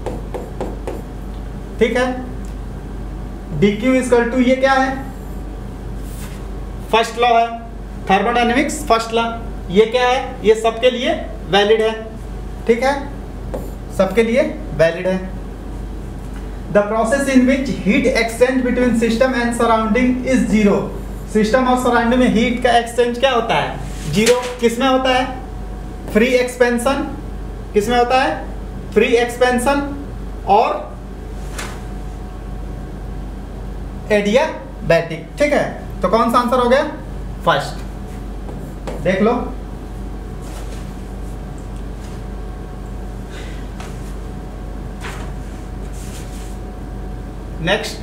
ठीक है, डी क्यू इक्वल टू, ये क्या है? फर्स्ट लॉ है, थर्मोडायनेमिक्स फर्स्ट लॉ। ये क्या है? ये सबके लिए वैलिड है। ठीक है, सबके लिए वैलिड है। The process in which heat exchange between system and surrounding is zero. System और सराउंडिंग में हीट का एक्सचेंज क्या होता है? जीरो। किसमें होता है? Free expansion. किसमें होता है? फ्री एक्सपेंशन और एडियाबैटिक। ठीक है, तो कौन सा आंसर हो गया? फर्स्ट। देख लो, नेक्स्ट,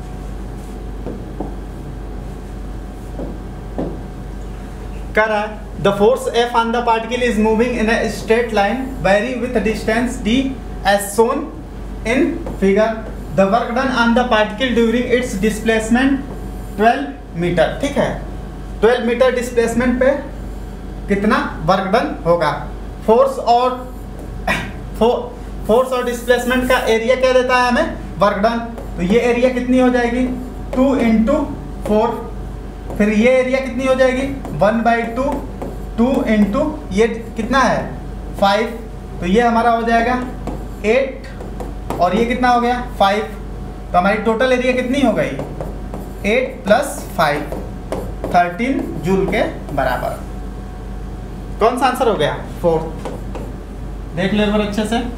कर रहा है the force F on the particle is moving in a straight line vary with distance D as shown in figure. The work done on the particle during its displacement twelve metre. ठीक है, twelve metre displacement पे कितना work done होगा? Force और force और displacement का area क्या देता है हमें? Work done. तो ये एरिया कितनी हो जाएगी? Two into four. फिर ये एरिया कितनी हो जाएगी? One by two, two into ये कितना है? फाइव। तो ये हमारा हो जाएगा एट और ये कितना हो गया? फाइव। तो हमारी टोटल एरिया कितनी हो गई? Eight plus five, thirteen joule के बराबर। कौन सा आंसर हो गया? फोर्थ। देख लो एक बार अच्छे से।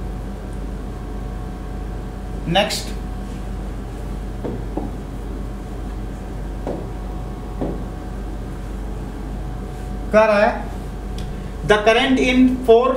नेक्स्ट, कर रहा है the current in four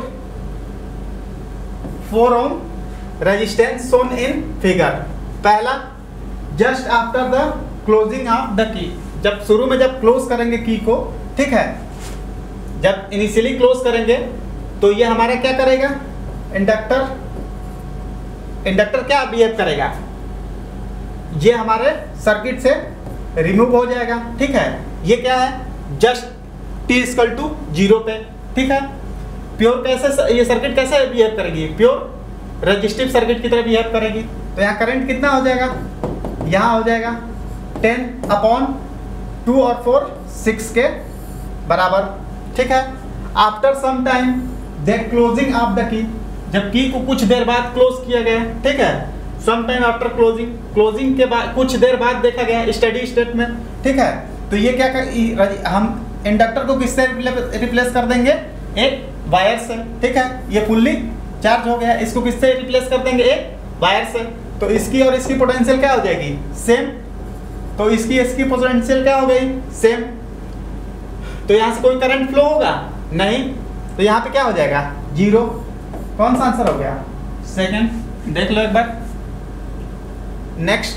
four ohm resistance shown in figure. पहला, just after the closing of the key. जब शुरू में जब क्लोज करेंगे की को, ठीक है, जब इनिशियली क्लोज करेंगे तो ये हमारा क्या करेगा? इंडक्टर इंडक्टर क्या बिहेव करेगा? ये हमारे सर्किट से रिमूव हो जाएगा। ठीक है, ये क्या है? Just T equal to zero पे। ठीक है, प्योर कैसे ये सर्किट कैसे बिहेव करेगी? प्योर रेजिस्टिव सर्किट की तरह बिहेव करेगी। तो यहाँ करंट कितना हो जाएगा? यहाँ हो जाएगा टेन अपॉन टू और फोर सिक्स के बराबर। ठीक है, after some time the closing of the key, जब की को कुछ देर बाद क्लोज किया गया। ठीक है, some time after closing, closing के बाद कुछ देर बाद देखा गया स्टडी स्टेट में। ठीक है, तो ये क्या कर, हम इंडक्टर को किससे रिप्लेस कर देंगे? एक वायर से। ठीक है, ये फुल्ली चार्ज हो गया, इसको किससे रिप्लेस कर देंगे? एक वायर से। तो इसकी और इसकी पोटेंशियल क्या हो जाएगी? सेम। तो इसकी इसकी पोटेंशियल क्या हो गई? सेम। तो यहाँ से कोई करंट फ्लो होगा? नहीं। तो यहाँ पे क्या हो जाएगा? जीरो। कौन सा आंसर हो गया? सेकंड। देख लो एक बार। नेक्स्ट,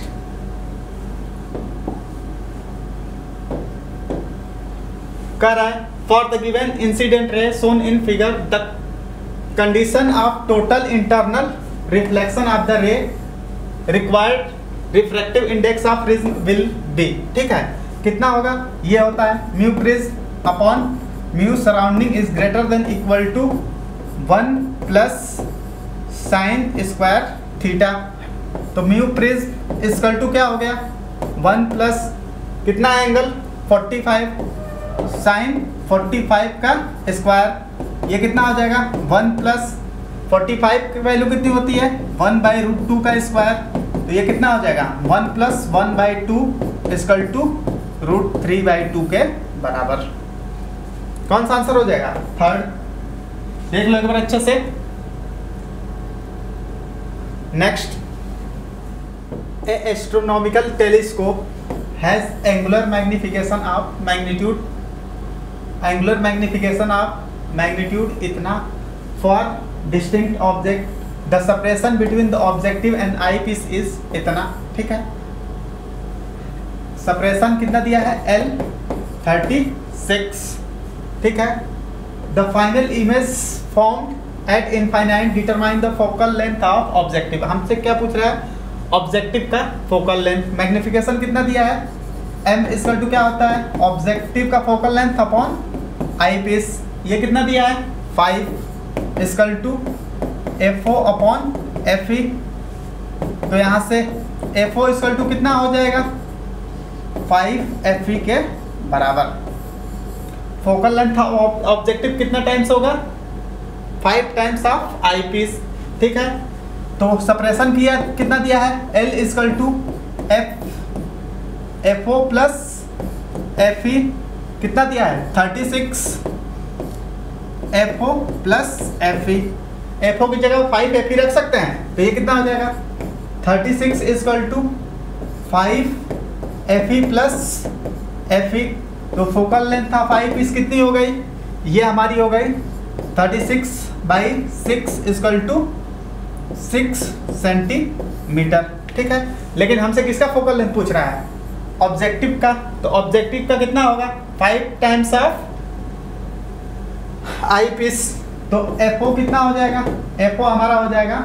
कर रहा है for the given incident ray shown in figure the condition of total internal reflection of the ray required refractive index of prism will be. ठीक है, कितना होगा? ये होता है mu prism upon mu surrounding is greater than equal to one plus sine square theta. तो mu prism equal to क्या हो गया? वन प्लस कितना angle forty five, sine forty five का स्क्वायर, ये कितना हो जाएगा वन प्लस फोर्टी फाइव की वैल्यू कितनी होती है वन बाई रूट टू का स्क्वायर, तो ये कितना हो जाएगा one plus one by two equal to root three by two के बराबर। कौन सा आंसर हो जाएगा थर्ड, देख लो एक बार अच्छे से। Next, a astronomical telescope has angular magnification of magnitude, angular magnification of magnitude इतना for distinct object, the separation between the objective and eyepiece is इतना, ठीक है। सेपरेशन कितना दिया है एल थर्टी सिक्स, ठीक है। The final image formed at infinite determine the focal length of objective, हमसे क्या पूछ रहा है ऑब्जेक्टिव का फोकल लेंथ। मैग्निफिकेशन कितना दिया है एम इक्वल टू क्या होता है ऑब्जेक्टिव का focal length upon eyepiece, ये कितना दिया है five equal to F O upon F E, तो यहाँ से एफ ओ इक्वल टू कितना हो जाएगा फाइव एफ ई के बराबर। फोकल लेंथ ऑब्जेक्टिव कितना टाइम्स होगा five times of eyepiece, ठीक है। तो सेपरेशन किया कितना दिया है L equal to F F O plus F E कितना दिया है thirty six F O plus F E, F O की जगह फाइव एफ ई रख सकते हैं, तो ये कितना हो जाएगा thirty six equal to five F E plus F E, तो फोकल लेंथ था फाइव पीस कितनी हो गई, ये हमारी हो गई thirty six by six equal to six centimetre, ठीक है। लेकिन हमसे किसका फोकल लेंथ पूछ रहा है ऑब्जेक्टिव का, तो ऑब्जेक्टिव का कितना होगा five times of eyepiece, तो एफ ओ कितना हो जाएगा एफ ओ हमारा हो जाएगा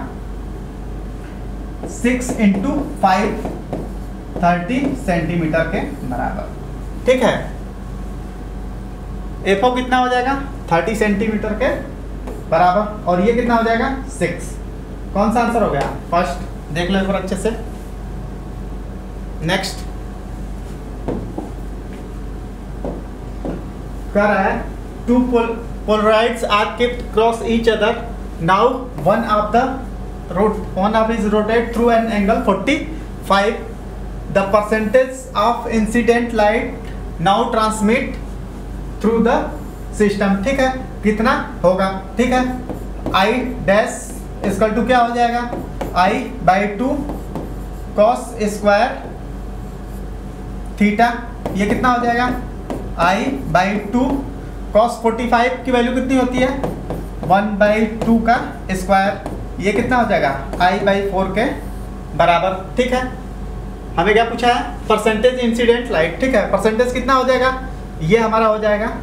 six into five thirty centimetre के बराबर, ठीक है। एफ ओ कितना हो जाएगा थर्टी सेंटीमीटर के बराबर और ये कितना हो जाएगा सिक्स। कौन सा आंसर हो गया फर्स्ट, देख लो एक बार अच्छे से। नेक्स्ट कह रहा है two polaroids are kept cross each other, now one of the rote one of is rotate through an angle forty five, the percentage of incident light now transmit through the system, ठीक है। कितना होगा, ठीक है। I dash इसका to क्या हो जाएगा I by two cos square theta, ये कितना हो जाएगा I by two cos forty five की वैल्यू कितनी होती है वन बाई टू का स्क्वायर, ये कितना हो जाएगा आई बाई फोर के बराबर, ठीक है। हमें क्या पूछा है परसेंटेज इंसिडेंट लाइट, ठीक है। परसेंटेज कितना हो जाएगा ये हमारा हो जाएगा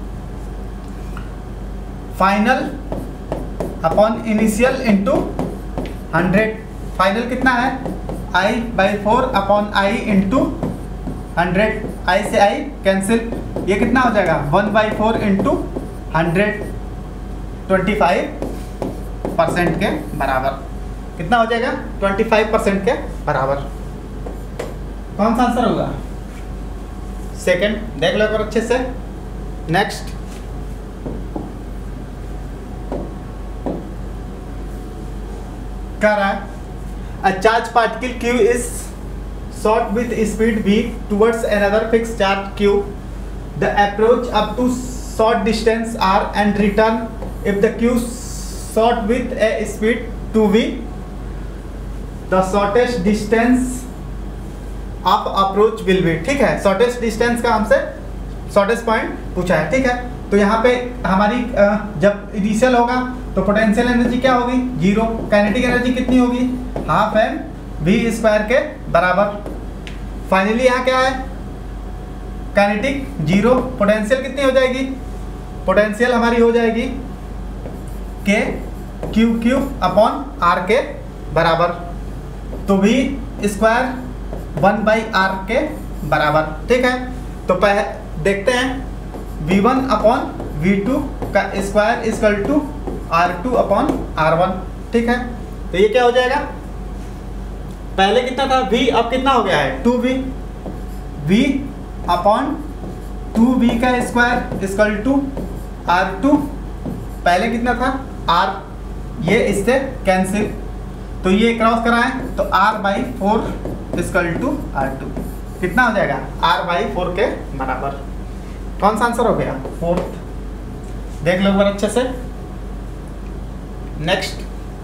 final upon initial into hundred, final कितना है I by four upon I into hundred, I से आई कैंसिल, ये कितना हो जाएगा one by four into hundred twenty five percent के बराबर, कितना हो जाएगा ट्वेंटी फाइव परसेंट के बराबर। कौन सा आंसर होगा सेकंड, देख लो अच्छे से। नेक्स्ट कह रहा है a charge particle q is shot with speed v towards another fixed charge q, the approach up to short distance r and return if the q shot with a speed two v, the shortest distance of approach will be, ठीक है। shortest distance का हमसे shortest point पूछा है, ठीक है। तो यहाँ पे हमारी जब इनिशियल होगा तो पोटेंशियल एनर्जी क्या होगी जीरो, काइनेटिक एनर्जी कितनी होगी हाफ एम वी स्क्वायर के बराबर। फाइनली यहाँ क्या है काइनेटिक जीरो, पोटेंशियल कितनी हो जाएगी पोटेंशियल हमारी हो जाएगी के क्यू क्यू अपॉन आर के बराबर, तो V square one by R के बराबर, ठीक है। तो पह देखते हैं V one upon V two का square equal to R two upon R one, ठीक है। तो ये क्या हो जाएगा पहले कितना था v, अब कितना हो गया है two V, V upon two V का square equal to R two, पहले कितना था आर, ये इससे कैंसिल, तो ये क्रॉस कराएं तो R by four equal to R two, कितना हो जाएगा आर बाई फोर के बराबर। कौन सा आंसर हो गया फोर्थ, देख लो एक बार अच्छे से। नेक्स्ट,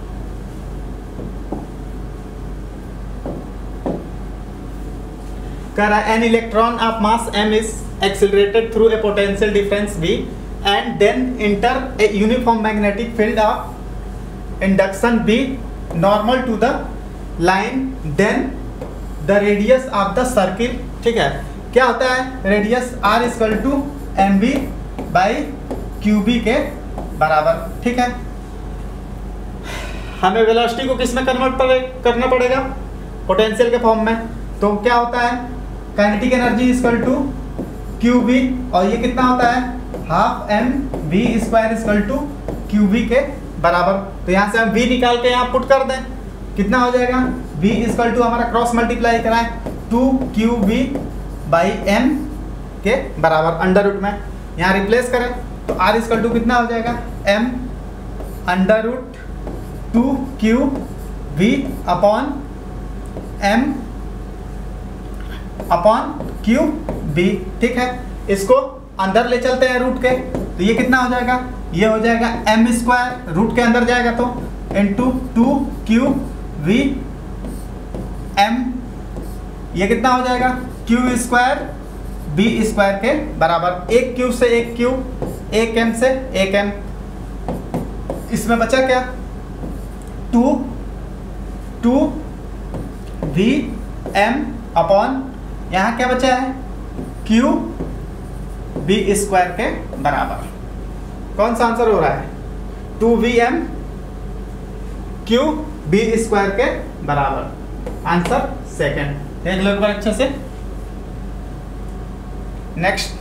कह रहा है an electron of mass m is accelerated through a potential difference v and then enter a uniform magnetic field of induction b normal to the line, then the radius of the circle, ठीक है, क्या होता है radius r equal to M B by Q B के बराबर, ठीक है। हमें वेलोसिटी को किस में कन्वर्ट पड़े, करना पड़ेगा पोटेंशियल के फॉर्म में, तो क्या होता है kinetic energy equal to Q B, और ये कितना होता है half M V square equal to Q B के बराबर। तो यहाँ से हम v निकाल के यहाँ पुट कर दें, कितना हो जाएगा v इक्वल टू हमारा क्रॉस मल्टीप्लाई कराएं two Q B by M के बराबर, अंडर रूट में यहाँ रिप्लेस करें तो r इक्वल टू कितना हो जाएगा m under root two Q V upon M upon Q B, ठीक है। इसको अंदर ले चलते हैं रूट के, तो ये कितना हो जाएगा, ये हो जाएगा एम स्क्वायर, रूट के अंदर जाएगा तो into two Q V M, ये कितना हो जाएगा क्यू स्क्वायर बी स्क्वायर के बराबर, एक क्यू से एक क्यू, एक एम से एक एम, इसमें बचा क्या two two V M upon यहाँ क्या बचा है क्यू बी स्क्वायर के बराबर। कौन सा आंसर हो रहा है two V M Q B square के बराबर, आंसर सेकंड, देख लो एक बार अच्छे से। नेक्स्ट,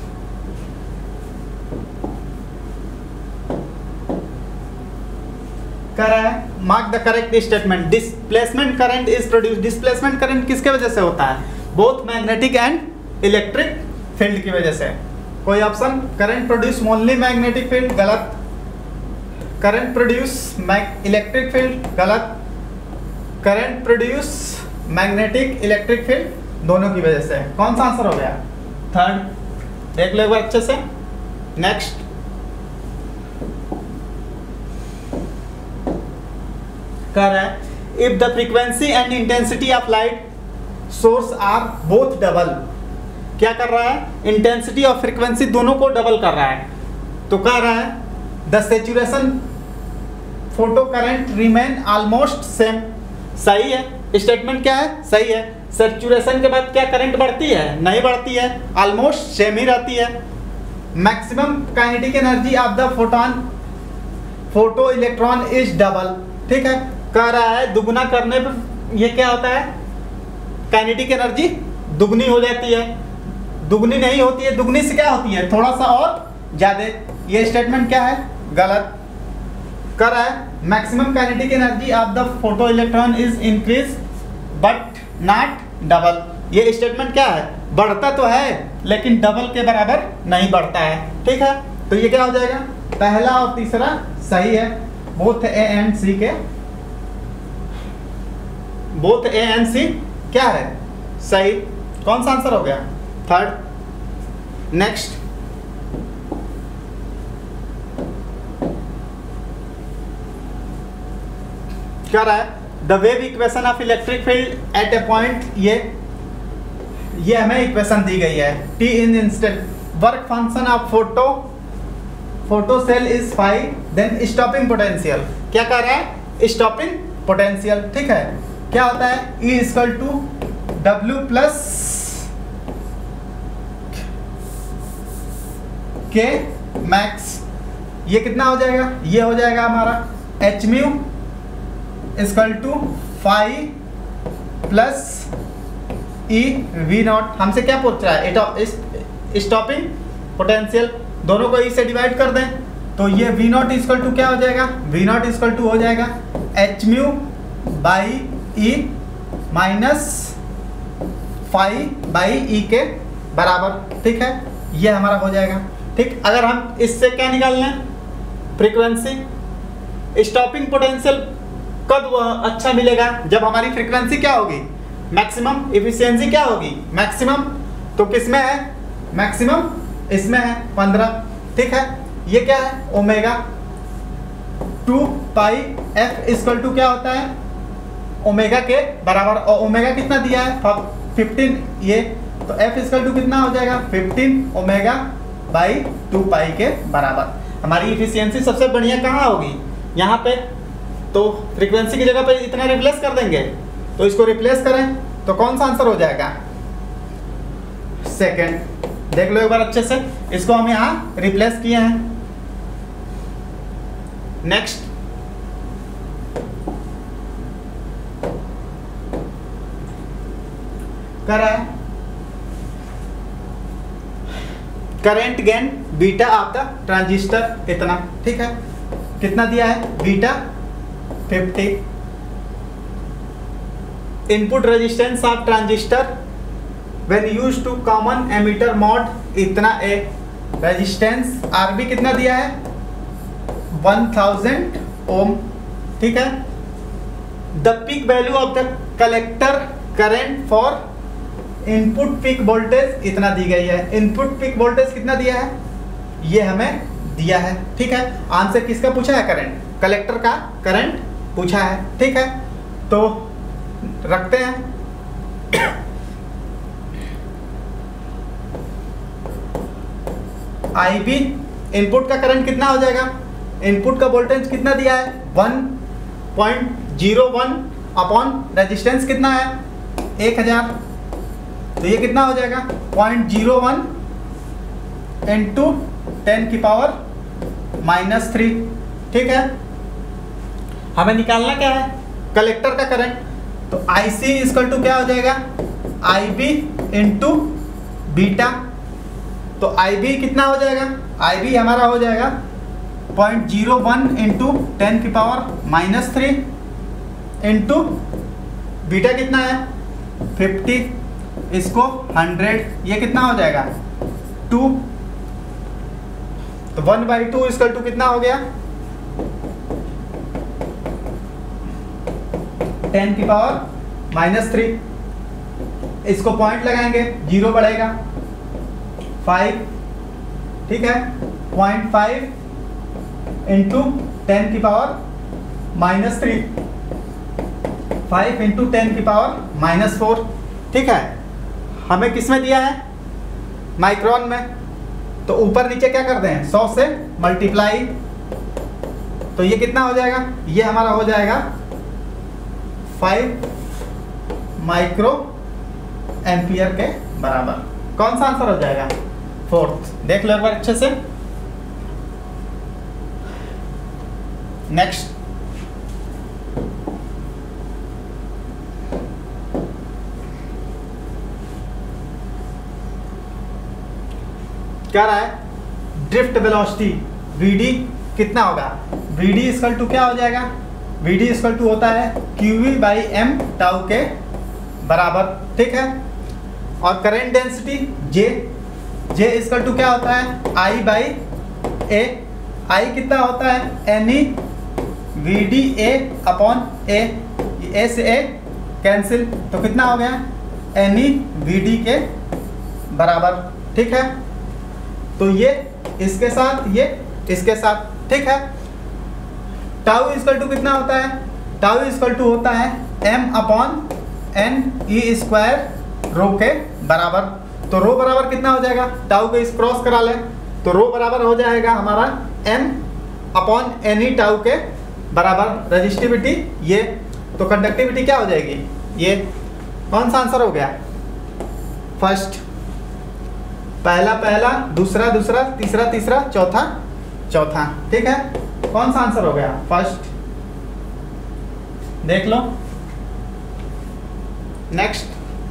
कर रहा है mark the correct statement, displacement current is produce, displacement current किसके वजह से होता है both magnetic and electric field की वजह से। कोई option current produce only magnetic field, गलत। करंट प्रोड्यूस इलेक्ट्रिक फील्ड, गलत। Current produce magnetic electric field, दोनों की वजह से। कौन सा आंसर हो गया थर्ड, देख लो एक बार अच्छे से। नेक्स्ट, कर रहा है if the frequency and intensity of light source are both double, क्या कर रहा है इंटेंसिटी और फ्रीक्वेंसी दोनों को डबल कर रहा है, तो कह रहा है the saturation photo current remain almost same, सही है। स्टेटमेंट क्या है सही है। सैचुरेशन के बाद क्या करंट बढ़ती है, नहीं बढ़ती है, ऑलमोस्ट सेम ही रहती है। Maximum kinetic energy of the photon photoelectron is double, ठीक है। कह रहा है दुगुना करने पर ये क्या होता है काइनेटिक एनर्जी दुगनी हो जाती है, दुगनी नहीं होती है, दुगनी से क्या होती है थोड़ा सा और ज्यादा। ये स्टेटमेंट क्या है गलत। कर रहा है maximum kinetic energy of the photoelectron is increase but not double, ये स्टेटमेंट क्या है बढ़ता तो है लेकिन डबल के बराबर नहीं बढ़ता है, ठीक है। तो ये क्या हो जाएगा पहला और तीसरा सही है, बोथ ए एंड सी के, बोथ ए एंड सी क्या है सही। कौन सा आंसर हो गया थर्ड। नेक्स्ट, क्या रहा है the wave equation of electric field at a point, ये ये हमें इक्वेशन दी गई है T in instant, work function of photo photo cell is five, then stopping potential, क्या कर रहा है स्टॉपिंग पोटेंशियल, ठीक है। क्या होता है E equal to W plus K max, ये कितना हो जाएगा ये हो जाएगा हमारा H mu equal to five plus E V naught. हमसे क्या पूछ रहा है स्टॉपिंग पोटेंशियल, दोनों को ई से डिवाइड कर दें तो ये वी नॉट इक्वल टू क्या हो जाएगा वी नॉट इक्वल टू हो जाएगा H mu by E minus five by E के बराबर, ठीक है, ये हमारा हो जाएगा। ठीक, अगर हम इससे क्या निकाल लें, फ्रीक्वेंसी, स्टॉपिंग पोटेंशियल कब अच्छा मिलेगा, जब हमारी फ्रीक्वेंसी क्या होगी, मैक्सिमम, एफिशिएंसी क्या होगी, मैक्सिमम। तो किसमें है, मैक्सिमम इसमें है पंद्रह, ठीक है। ये क्या है, omega two pi F equal to क्या होता है, ओमेगा के बराबर, और ओमेगा कितना दिया है, फिफ्टीन, ये तो एफ इक्वल टू कितना हो जाएगा, fifteen omega by two pi के बराबर। हमारी इफिशियंसी सबसे बढ़िया कहाँ होगी, यहाँ पे। तो फ्रीक्वेंसी की जगह पे इतना रिप्लेस कर देंगे, तो इसको रिप्लेस करें तो कौन सा आंसर हो जाएगा, सेकंड। देख लो एक बार अच्छे से, इसको हम यहाँ रिप्लेस किए हैं। नेक्स्ट, कर रहा है current gain beta of the transistor इतना, ठीक है, कितना दिया है, beta fifty. Input resistance of transistor when used to common emitter mode इतना ए। रेजिस्टेंस आरबी कितना दिया है, वन थाउजेंड ओम, ठीक है। The peak value of the collector current for input peak voltage इतना दी गई है। इनपुट पीक वोल्टेज कितना दिया है, ये हमें दिया है, ठीक है। आंसर किसका पूछा है, करंट, कलेक्टर का करंट पूछा है, ठीक है। तो रखते हैं, आई बी इनपुट का करंट कितना हो जाएगा, इनपुट का वोल्टेज कितना दिया है, one point zero one upon resistance कितना है, एक हजार, तो ये कितना हो जाएगा, point zero one into ten की पावर माइनस थ्री, ठीक है। हमें निकालना क्या है, कलेक्टर का करंट, तो आई सी इक्वल टू क्या हो जाएगा, आई बी इंटू बीटा। तो आई बी कितना हो जाएगा, आई बी हमारा हो जाएगा point zero one into ten की power minus three into beta कितना है, फिफ्टी, इसको हंड्रेड, ये कितना हो जाएगा, टू। तो one by two equal to कितना हो गया, टेन की पावर माइनस थ्री, इसको पॉइंट लगाएंगे, जीरो बढ़ेगा, फाइव, ठीक है, पॉइंट फाइव इंटू टेन की power minus three, five into ten की पावर माइनस फोर, ठीक है। हमें किस में दिया है, माइक्रोन में, तो ऊपर नीचे क्या कर दें, सौ से मल्टीप्लाई, तो ये कितना हो जाएगा, ये हमारा हो जाएगा फाइव माइक्रो एम्पियर के बराबर। कौन सा आंसर हो जाएगा, फोर्थ। देख लो एक बार अच्छे से। नेक्स्ट, क्या रहा है, ड्रिफ्ट वेलोसिटी vd कितना होगा, vd इक्वल टू क्या हो जाएगा, vd इक्वल टू होता है qv बाई एम टाउ के बराबर, ठीक है। और current density j, j equal to क्या होता है, i बाई a, i कितना होता है, N E vd a upon a, a से a कैंसिल, तो कितना हो गया, एन ई vd के बराबर, ठीक है। तो ये इसके साथ, ये इसके साथ, ठीक है। टाउ इक्वल टू कितना होता है, टाउ इक्वल टू होता है m upon N E square rho के बराबर। तो रो बराबर कितना हो जाएगा, टाउ को इस क्रॉस करा ले, तो रो बराबर हो जाएगा हमारा m upon N E tau के बराबर। रजिस्टिविटी ये, तो कंडक्टिविटी क्या हो जाएगी, ये। कौन सा आंसर हो गया, फर्स्ट, पहला पहला, दूसरा दूसरा, तीसरा तीसरा, चौथा चौथा, ठीक है। कौन सा आंसर हो गया, फर्स्ट। देख लो नेक्स्ट,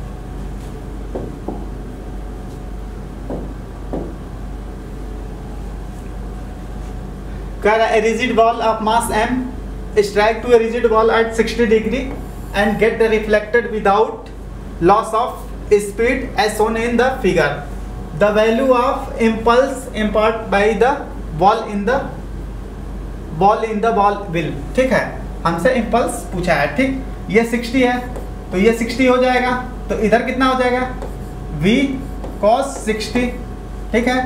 कर a rigid ball of mass m strike to a rigid ball at sixty degree and get the reflected without loss of speed as shown in the figure. The value of impulse imparted by the ball in the ball in the ball will. ठीक है, हमसे impulse पूछा है, ठीक, ये sixty है तो ये सिक्सटी हो जाएगा, तो इधर कितना हो जाएगा v cos सिक्सटी, ठीक है,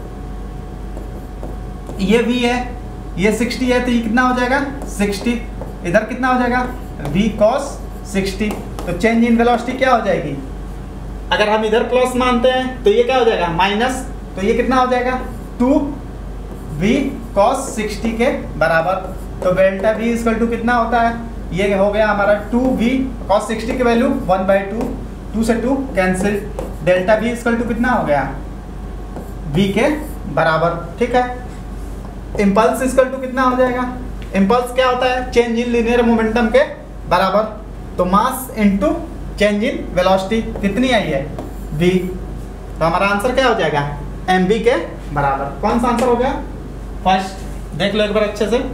ये v है, ये सिक्सटी है तो ये कितना हो जाएगा सिक्सटी, इधर कितना हो जाएगा v cos सिक्सटी। तो चेंज इन वेलोसिटी क्या हो जाएगी, अगर हम इधर प्लस मानते हैं तो ये क्या हो जाएगा माइनस, तो ये कितना हो जाएगा टू v cos सिक्सटी के बराबर। तो डेल्टा v इक्वल टू कितना होता है, ये हो गया हमारा टू v cos सिक्सटी की value one by two, two से two cancel, delta v equal to कितना हो गया v के बराबर, ठीक है। इम्पल्स इक्वल टू कितना हो जाएगा, इम्पल्स क्या होता है चेंज इन लीनियर मोमेंटम के बराबर, तो mass into change in velocity कितनी आई है v, तो हमारा आंसर क्या हो जाएगा mv के बराबर। कौन सा आंसर हो गया फर्स्ट, देख लो एक बार अच्छे से।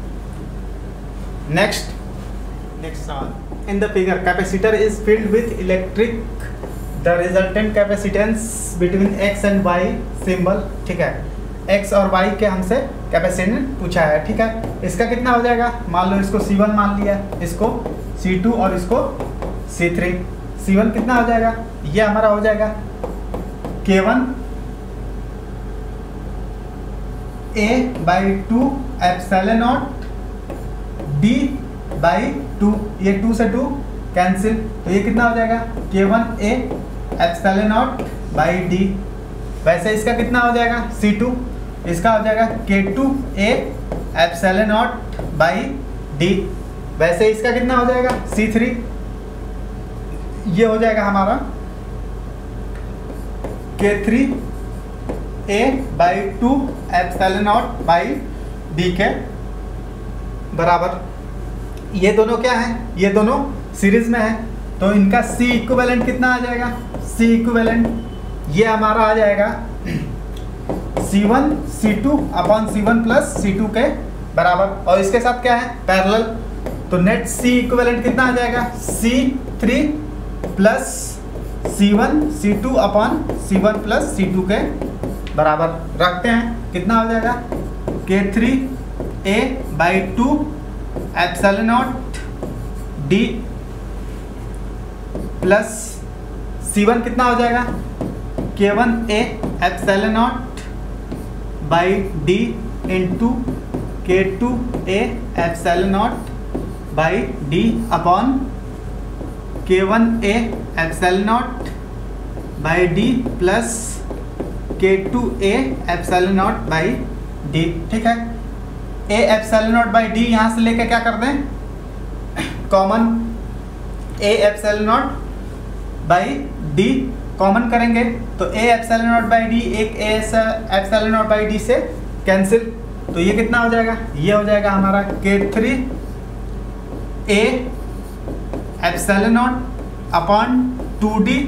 नेक्स्ट नेक्स्ट सवाल, in the figure capacitor is filled with electric, the resultant capacitance between x and y symbol, ठीक है, x और y के हमसे कैपेसिटेंस पूछा है, ठीक है। इसका कितना हो जाएगा, मान लो इसको सी वन मान लिया, इसको सी टू और इसको सी थ्री, सी वन कितना हो जाएगा, ये हमारा हो जाएगा K one A by two epsilon naught D by two, ये टू से टू कैंसिल, तो ये कितना हो जाएगा K one A epsilon naught by D. वैसे इसका कितना हो जाएगा सी टू, इसका हो जाएगा K two A epsilon naught by D. वैसे इसका कितना हो जाएगा सी थ्री, ये हो जाएगा हमारा K three A by two epsilon naught by D के बराबर। ये दोनों क्या है, ये दोनों सीरीज में है, तो इनका C इक्विवेलेंट कितना आ जाएगा, C इक्विवेलेंट ये हमारा आ जाएगा C one C two upon C one plus C two के बराबर, और इसके साथ क्या है पैरेलल, तो नेट C इक्विवेलेंट कितना आ जाएगा C three plus C one C two upon C one plus C two के बराबर रखते हैं, कितना हो जाएगा K three A by two epsilon naught D plus C one कितना हो जाएगा K one A epsilon naught by D into K two A epsilon naught by D upon K one A epsilon naught by D plus K two A epsilon naught by D, ठीक है। A epsilon naught by D यहाँ से लेके क्या कर दें common, A epsilon naught by D common करेंगे तो A epsilon naught by D एक A epsilon naught by D से कैंसिल, तो ये कितना हो जाएगा, ये हो जाएगा हमारा K three A epsilon naught upon two D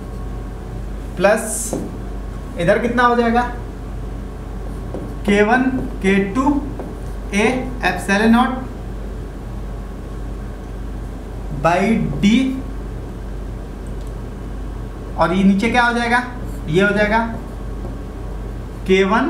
plus इधर कितना हो जाएगा K one K two A epsilon naught by D, और ये नीचे क्या हो जाएगा, ये हो जाएगा K one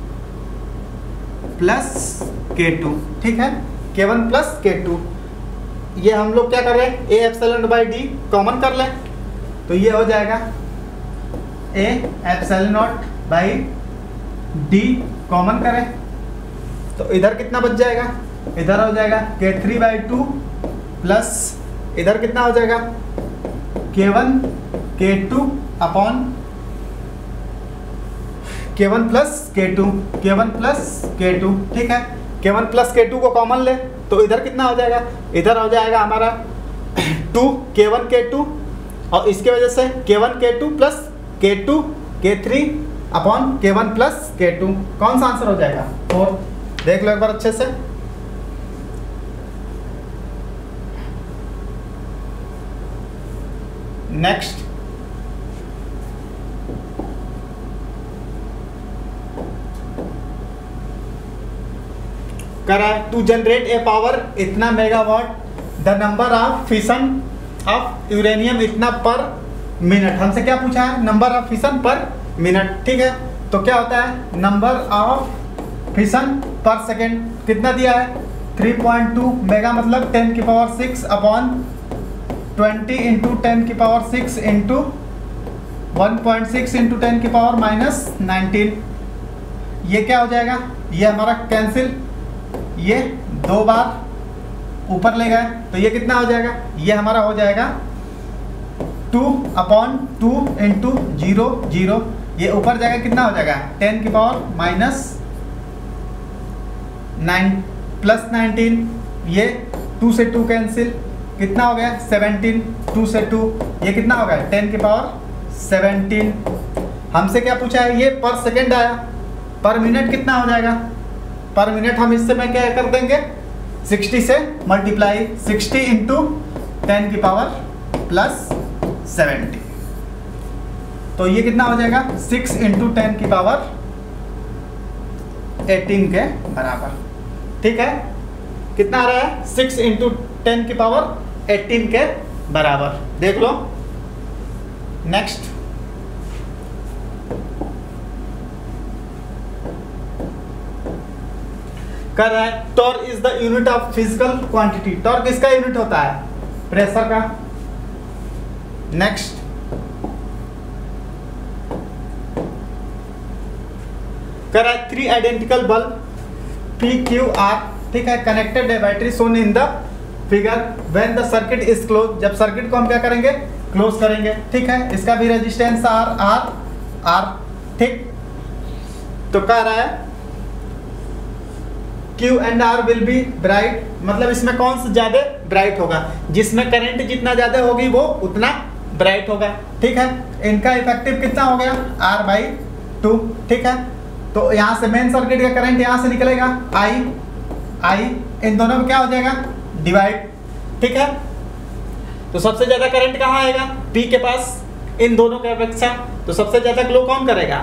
plus K two, ठीक है, K one plus K to. ये हम लोग क्या कर रहे हैं A epsilon by D common कर लें, तो ये हो जाएगा A epsilon naught by D common करें तो इधर कितना बच जाएगा, इधर हो जाएगा K three by two plus इधर कितना हो जाएगा K one K two upon K one plus K two, K one plus K two, ठीक है। K one plus K two को कॉमन ले तो इधर कितना हो जाएगा, इधर हो जाएगा हमारा to K one K to, और इसके वजह से K one K two plus K two K three upon K one plus K two, कौन सा आंसर हो जाएगा फोर। देख लो एक बार अच्छे से। नेक्स्ट करा टू जनरेट ए पावर इतना megawatt, the number of fission of uranium इतना पर मिनट। हमसे क्या पूछा है? Number of fission per minute, ठीक है। तो क्या होता है? Number of fission per second कितना दिया है? थ्री पॉइंट टू मेगा, मतलब टेन की power six upon twenty into ten की power six into one point six into ten की पावर माइनस नाइनटीन। ये क्या हो जाएगा? ये हमारा कैंसिल, ये दो बार ऊपर ले गए तो ये कितना हो जाएगा? ये हमारा हो जाएगा two upon two into zero zero, ये ऊपर जाएगा कितना हो जाएगा? टेन की power minus nine plus nineteen, ये टू से टू कैंसिल, कितना हो गया? सेवनटीन, टू से टू, ये कितना हो गया? टेन की पावर सेवनटीन। हमसे क्या पूछा है? ये पर सेकेंड आया, पर मिनट कितना हो जाएगा? पर मिनट हम इससे मैं क्या कर देंगे? सिक्सटी से मल्टीप्लाई, सिक्सटी इंटू टेन की पावर प्लस सेवेंटी, तो ये कितना हो जाएगा? सिक्स इंटू टेन की पावर एटीन के बराबर, ठीक है। कितना आ रहा है? सिक्स इंटू टेन की पावर एटीन के बराबर। देख लो नेक्स्ट। कर रहा है torque is the unit of physical quantity. Torque किसका यूनिट होता है? प्रेशर का। नेक्स्ट, कर रहा है three identical bulb P Q R, ठीक है, कनेक्टेड है battery shown in the figure when the circuit is close. जब सर्किट को हम क्या करेंगे? क्लोज करेंगे, ठीक है। इसका भी रेजिस्टेंस आर आर आर, ठीक। तो कह रहा है Q and R will be bright, मतलब इसमें कौन सा ज्यादा ब्राइट होगा? जिसमें करंट जितना ज्यादा होगी वो उतना ब्राइट होगा, ठीक है। इनका इफेक्टिव कितना हो गया? R बाई टू, ठीक है। तो यहाँ से मेन सर्किट का करंट यहाँ से निकलेगा I, I इन दोनों में क्या हो जाएगा? डिवाइड, ठीक है। तो सबसे ज्यादा करंट कहाँ आएगा? P के पास, इन दोनों के अपेक्षा। तो सबसे ज्यादा ग्लो कौन करेगा?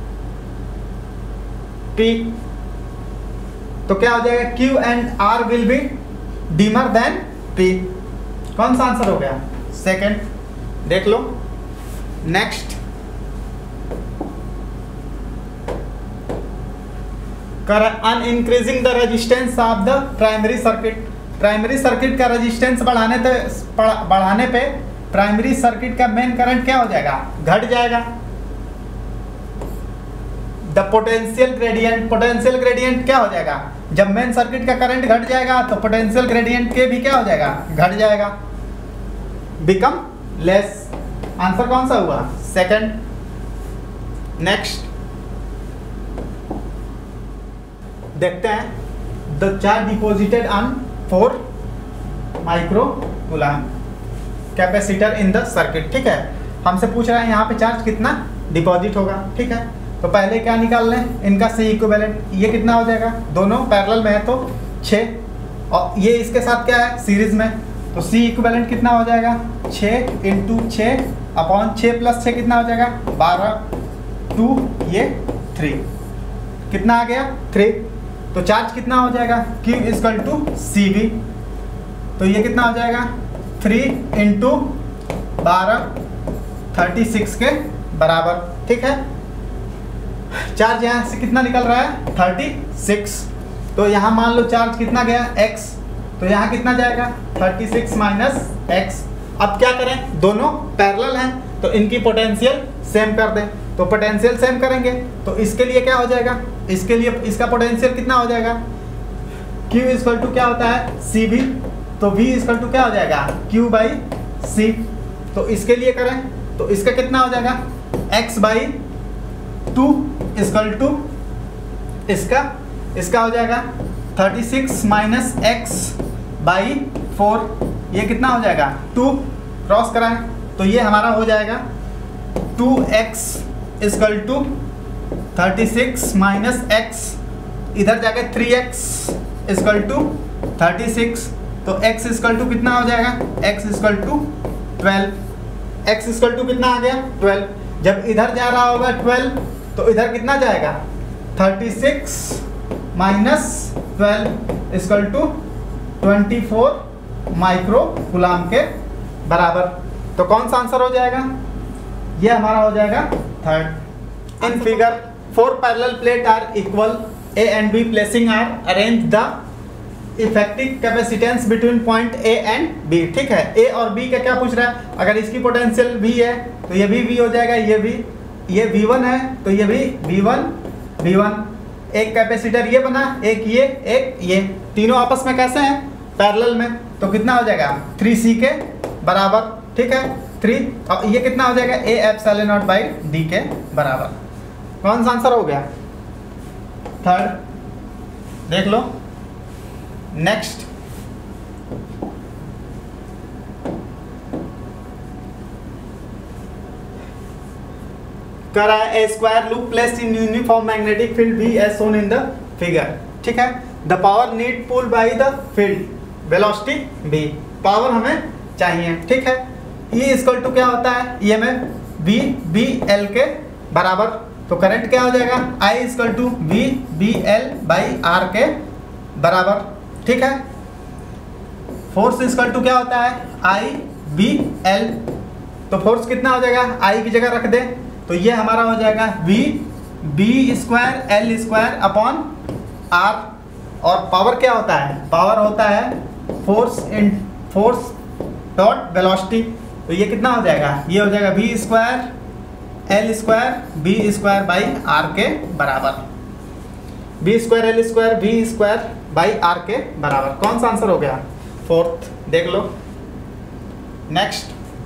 P। तो क्या हो जाएगा? Q and R will be dimmer than P। कौन सा आंसर हो गया? सेकंड। देख लो नेक्स्ट। कर on increasing the resistance of the primary circuit. Primary circuit का रेजिस्टेंस बढ़ाने पे बढ़ाने पे प्राइमरी सर्किट का मेन करंट क्या हो जाएगा? घट जाएगा। The potential gradient, potential gradient क्या हो जाएगा? जब मेन सर्किट का करंट घट जाएगा तो पोटेंशियल ग्रेडियंट के भी क्या हो जाएगा? घट जाएगा, बिकम लेस। आंसर कौन सा हुआ? सेकंड। नेक्स्ट देखते हैं। The charge deposited on four micro coulomb capacitor in the circuit, ठीक है। हमसे पूछ रहा है यहाँ पे चार्ज कितना डिपॉजिट होगा, ठीक है। तो पहले क्या निकाल लें? इनका सी इक्विवेलेंट। ये कितना हो जाएगा? दोनों पैरेलल में है तो छः, और ये इसके साथ क्या है? सीरीज में। तो सी इक्विवेलेंट कितना हो जाएगा? छः इंटू छः अपॉन छः प्लस छः कितना हो जाएगा? बारह, टू ये थ्री, कितना आ गया? थ्री। तो चार्ज कितना हो जाएगा? Q equal to C V. तो ये कितना हो जाएगा? थ्री इंटू बारह, थर्टी सिक्स के बराबर, ठीक है। चार्ज यहाँ से कितना निकल रहा है? Thirty six. तो यहाँ मान लो चार्ज कितना गया? x। तो यहाँ कितना जाएगा? Thirty six minus X. अब क्या करें? दोनों पैरेलल हैं तो इनकी पोटेंशियल सेम कर दें। तो पोटेंशियल सेम करेंगे तो इसके लिए क्या हो जाएगा? इसके लिए इसका पोटेंशियल कितना हो जाएगा? Q इक्वल टू क्या होता है? C V. तो V इक्वल टू क्या हो जाएगा? Q by C. तो इसके लिए करें तो इसका कितना हो जाएगा? x by two equal to इसका इसका हो जाएगा thirty six minus X by four. ये कितना हो जाएगा? टू। क्रॉस कराएं तो ये हमारा हो जाएगा two X equal to thirty six minus X, इधर जाके three X equal to thirty six. तो x इक्वल टू कितना हो जाएगा? x equal to twelve. x equal to कितना आ गया? ट्वेल्व। जब इधर जा रहा होगा ट्वेल्व तो इधर कितना जाएगा? Thirty six minus twelve equal to twenty four micro coulomb के बराबर। तो कौन सा आंसर हो जाएगा? ये हमारा हो जाएगा third. In figure four parallel plate are equal, A and B placing are, arrange the effective capacitance between point A and B. ठीक है, ए और बी का क्या पूछ रहा है? अगर इसकी पोटेंशियल V है तो ये भी V हो जाएगा, ये भी, ये V वन है तो ये भी V वन V वन। एक कैपेसिटर ये बना, एक ये, एक ये, तीनों आपस में कैसे हैं? पैरेलल में। तो कितना हो जाएगा? थ्री सी के बराबर। ठीक है, थ्री, और ये कितना हो जाएगा? A epsilon naught by D के बराबर। कौन सा आंसर हो गया? थर्ड। देख लो नेक्स्ट, करा a square loop placed in uniform magnetic field B as shown in the figure. ठीक है, the power need pull by the field velocity B, power हमें चाहिए। ठीक है, ई इक्वल टू क्या होता है? E M F V B L के बराबर। तो करंट क्या हो जाएगा? I equal to V B L by R के बराबर। ठीक है, फोर्स इक्वल टू क्या होता है? I B L. तो फोर्स कितना हो जाएगा? आई की जगह रख दे तो ये हमारा हो जाएगा V B square L square upon R. और पावर क्या होता है? पावर होता है force in force dot velocity. तो ये कितना हो जाएगा? ये हो जाएगा V square L square B square by R के बराबर। B square L square B square by R के बराबर। कौन सा आंसर हो गया? फोर्थ। देख लो नेक्स्ट,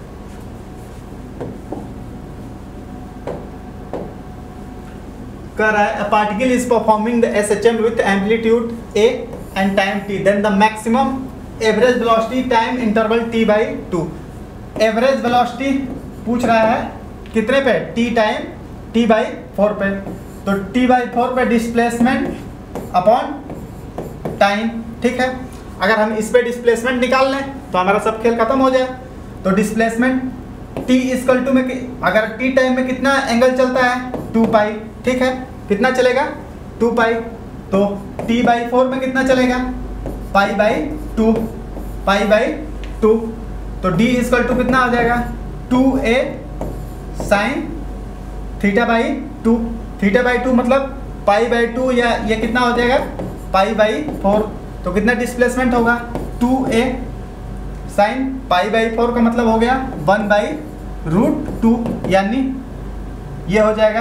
कर रहा है a particle is performing the S H M with amplitude A and time t, then the maximum average velocity time interval t by two. Average velocity पूछ रहा है कितने पे? t time t by four पे। तो t by four पे displacement upon time. ठीक है, अगर हम इस पे डिस्प्लेसमेंट निकाल लें तो हमारा सब खेल खत्म हो जाए। तो डिस्प्लेसमेंट t इक्वल टू में, अगर t टाइम में कितना एंगल चलता है? Two pi. ठीक है, कितना चलेगा? Two pi. तो t बाई फोर में कितना चलेगा? Pi by two, pi by two. तो d इक्वल टू कितना हो जाएगा? Two A sine theta by two. Theta by two मतलब पाई बाई टू, या ये कितना हो जाएगा? Pi by four. तो कितना डिस्प्लेसमेंट होगा? Two A sine pi by four का मतलब हो गया वन बाई रूट टू, यानी ये हो जाएगा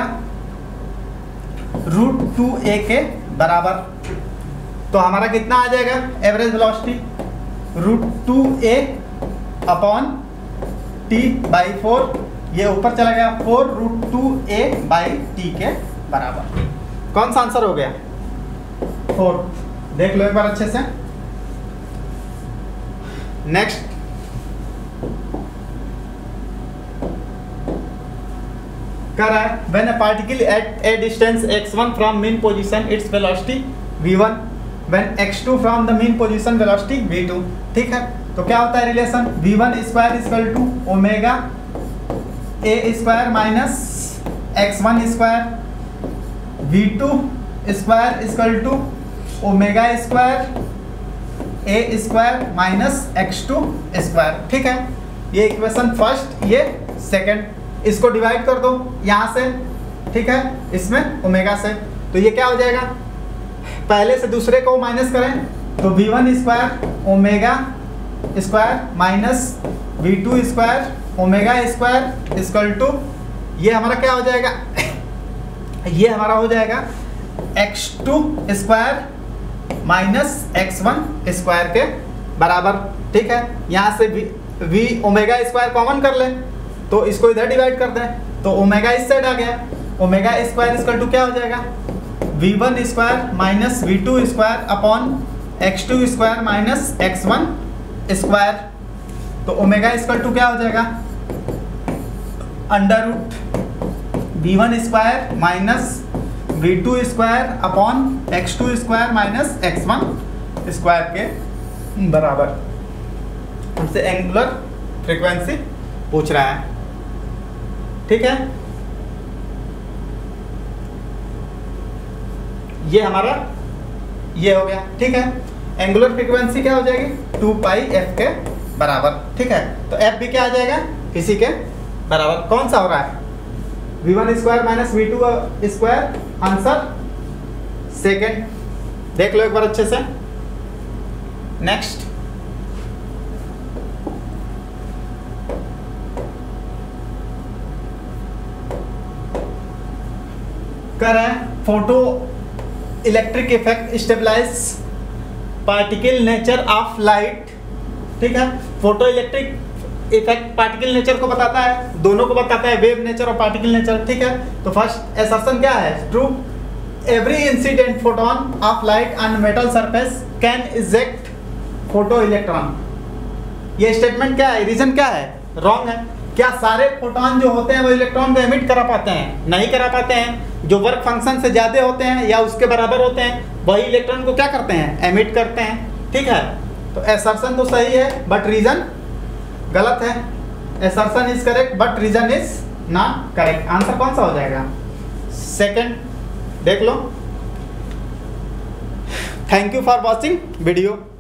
रूट टू ए के बराबर। तो हमारा कितना आ जाएगा? Average velocity root two A upon T by four, ये ऊपर चला गया four root two A by T के बराबर। कौन सा आंसर हो गया? फोर्थ। देख लो एक बार अच्छे से नेक्स्ट, कर रहा है when a particle at a distance X one from mean position its velocity V one, when X two from the mean position velocity V two. ठीक है, तो क्या होता है relation? V one square equal to omega A square minus X one square, V two square equal to omega square A square minus X two square. ठीक है, ये equation first, ये सेकंड। इसको डिवाइड कर दो यहाँ से। ठीक है, इसमें ओमेगा से। तो ये क्या हो जाएगा? पहले से दूसरे को माइनस करें तो V one square omega square minus V two square omega square equal to, ये हमारा क्या हो जाएगा? ये हमारा हो जाएगा X two square minus X one square के बराबर। ठीक है, यहाँ से V, V omega square common कर ले तो इसको इधर डिवाइड कर दें तो ओमेगा इस साइड आ गया। ओमेगा स्क्वायर इक्वल टू क्या हो जाएगा? V one square minus V two square upon X two square minus X one square. तो ओमेगा इक्वल टू क्या हो जाएगा? Under root V one square minus V two square upon X two square minus X one square के बराबर। हमसे angular frequency पूछ रहा है। ठीक है, ये हमारा ये हो गया। ठीक है, एंगुलर फ्रीक्वेंसी क्या हो जाएगी? टू पाई एफ के बराबर। ठीक है, तो एफ भी क्या आ जाएगा? इसी के बराबर कौन सा हो रहा है, V one square minus V two square, answer second. देख लो एक बार अच्छे से। नेक्स्ट कर है photo electric effect stabilize particle nature of light. ठीक है, photo electric effect particle nature को बताता है, दोनों को बताता है, वेव नेचर और पार्टिकल नेचर। ठीक है, तो फर्स्ट असर्शन क्या है, true, every incident photon of light on metal surface can eject photo electron. ये स्टेटमेंट क्या है, रीजन क्या है, रॉन्ग है। क्या सारे फोटोन जो होते हैं वो इलेक्ट्रॉन को एमिट करा पाते हैं, नहीं करा पाते हैं। जो वर्क फंक्शन से ज्यादा होते हैं या उसके बराबर होते हैं वही इलेक्ट्रॉन को क्या करते हैं, एमिट करते हैं। ठीक है, तो असर्शन तो सही है बट रीजन गलत है। Assertion is correct but reason is not correct. Answer कौन सा हो जाएगा, सेकंड। देख लो। Thank you for watching video.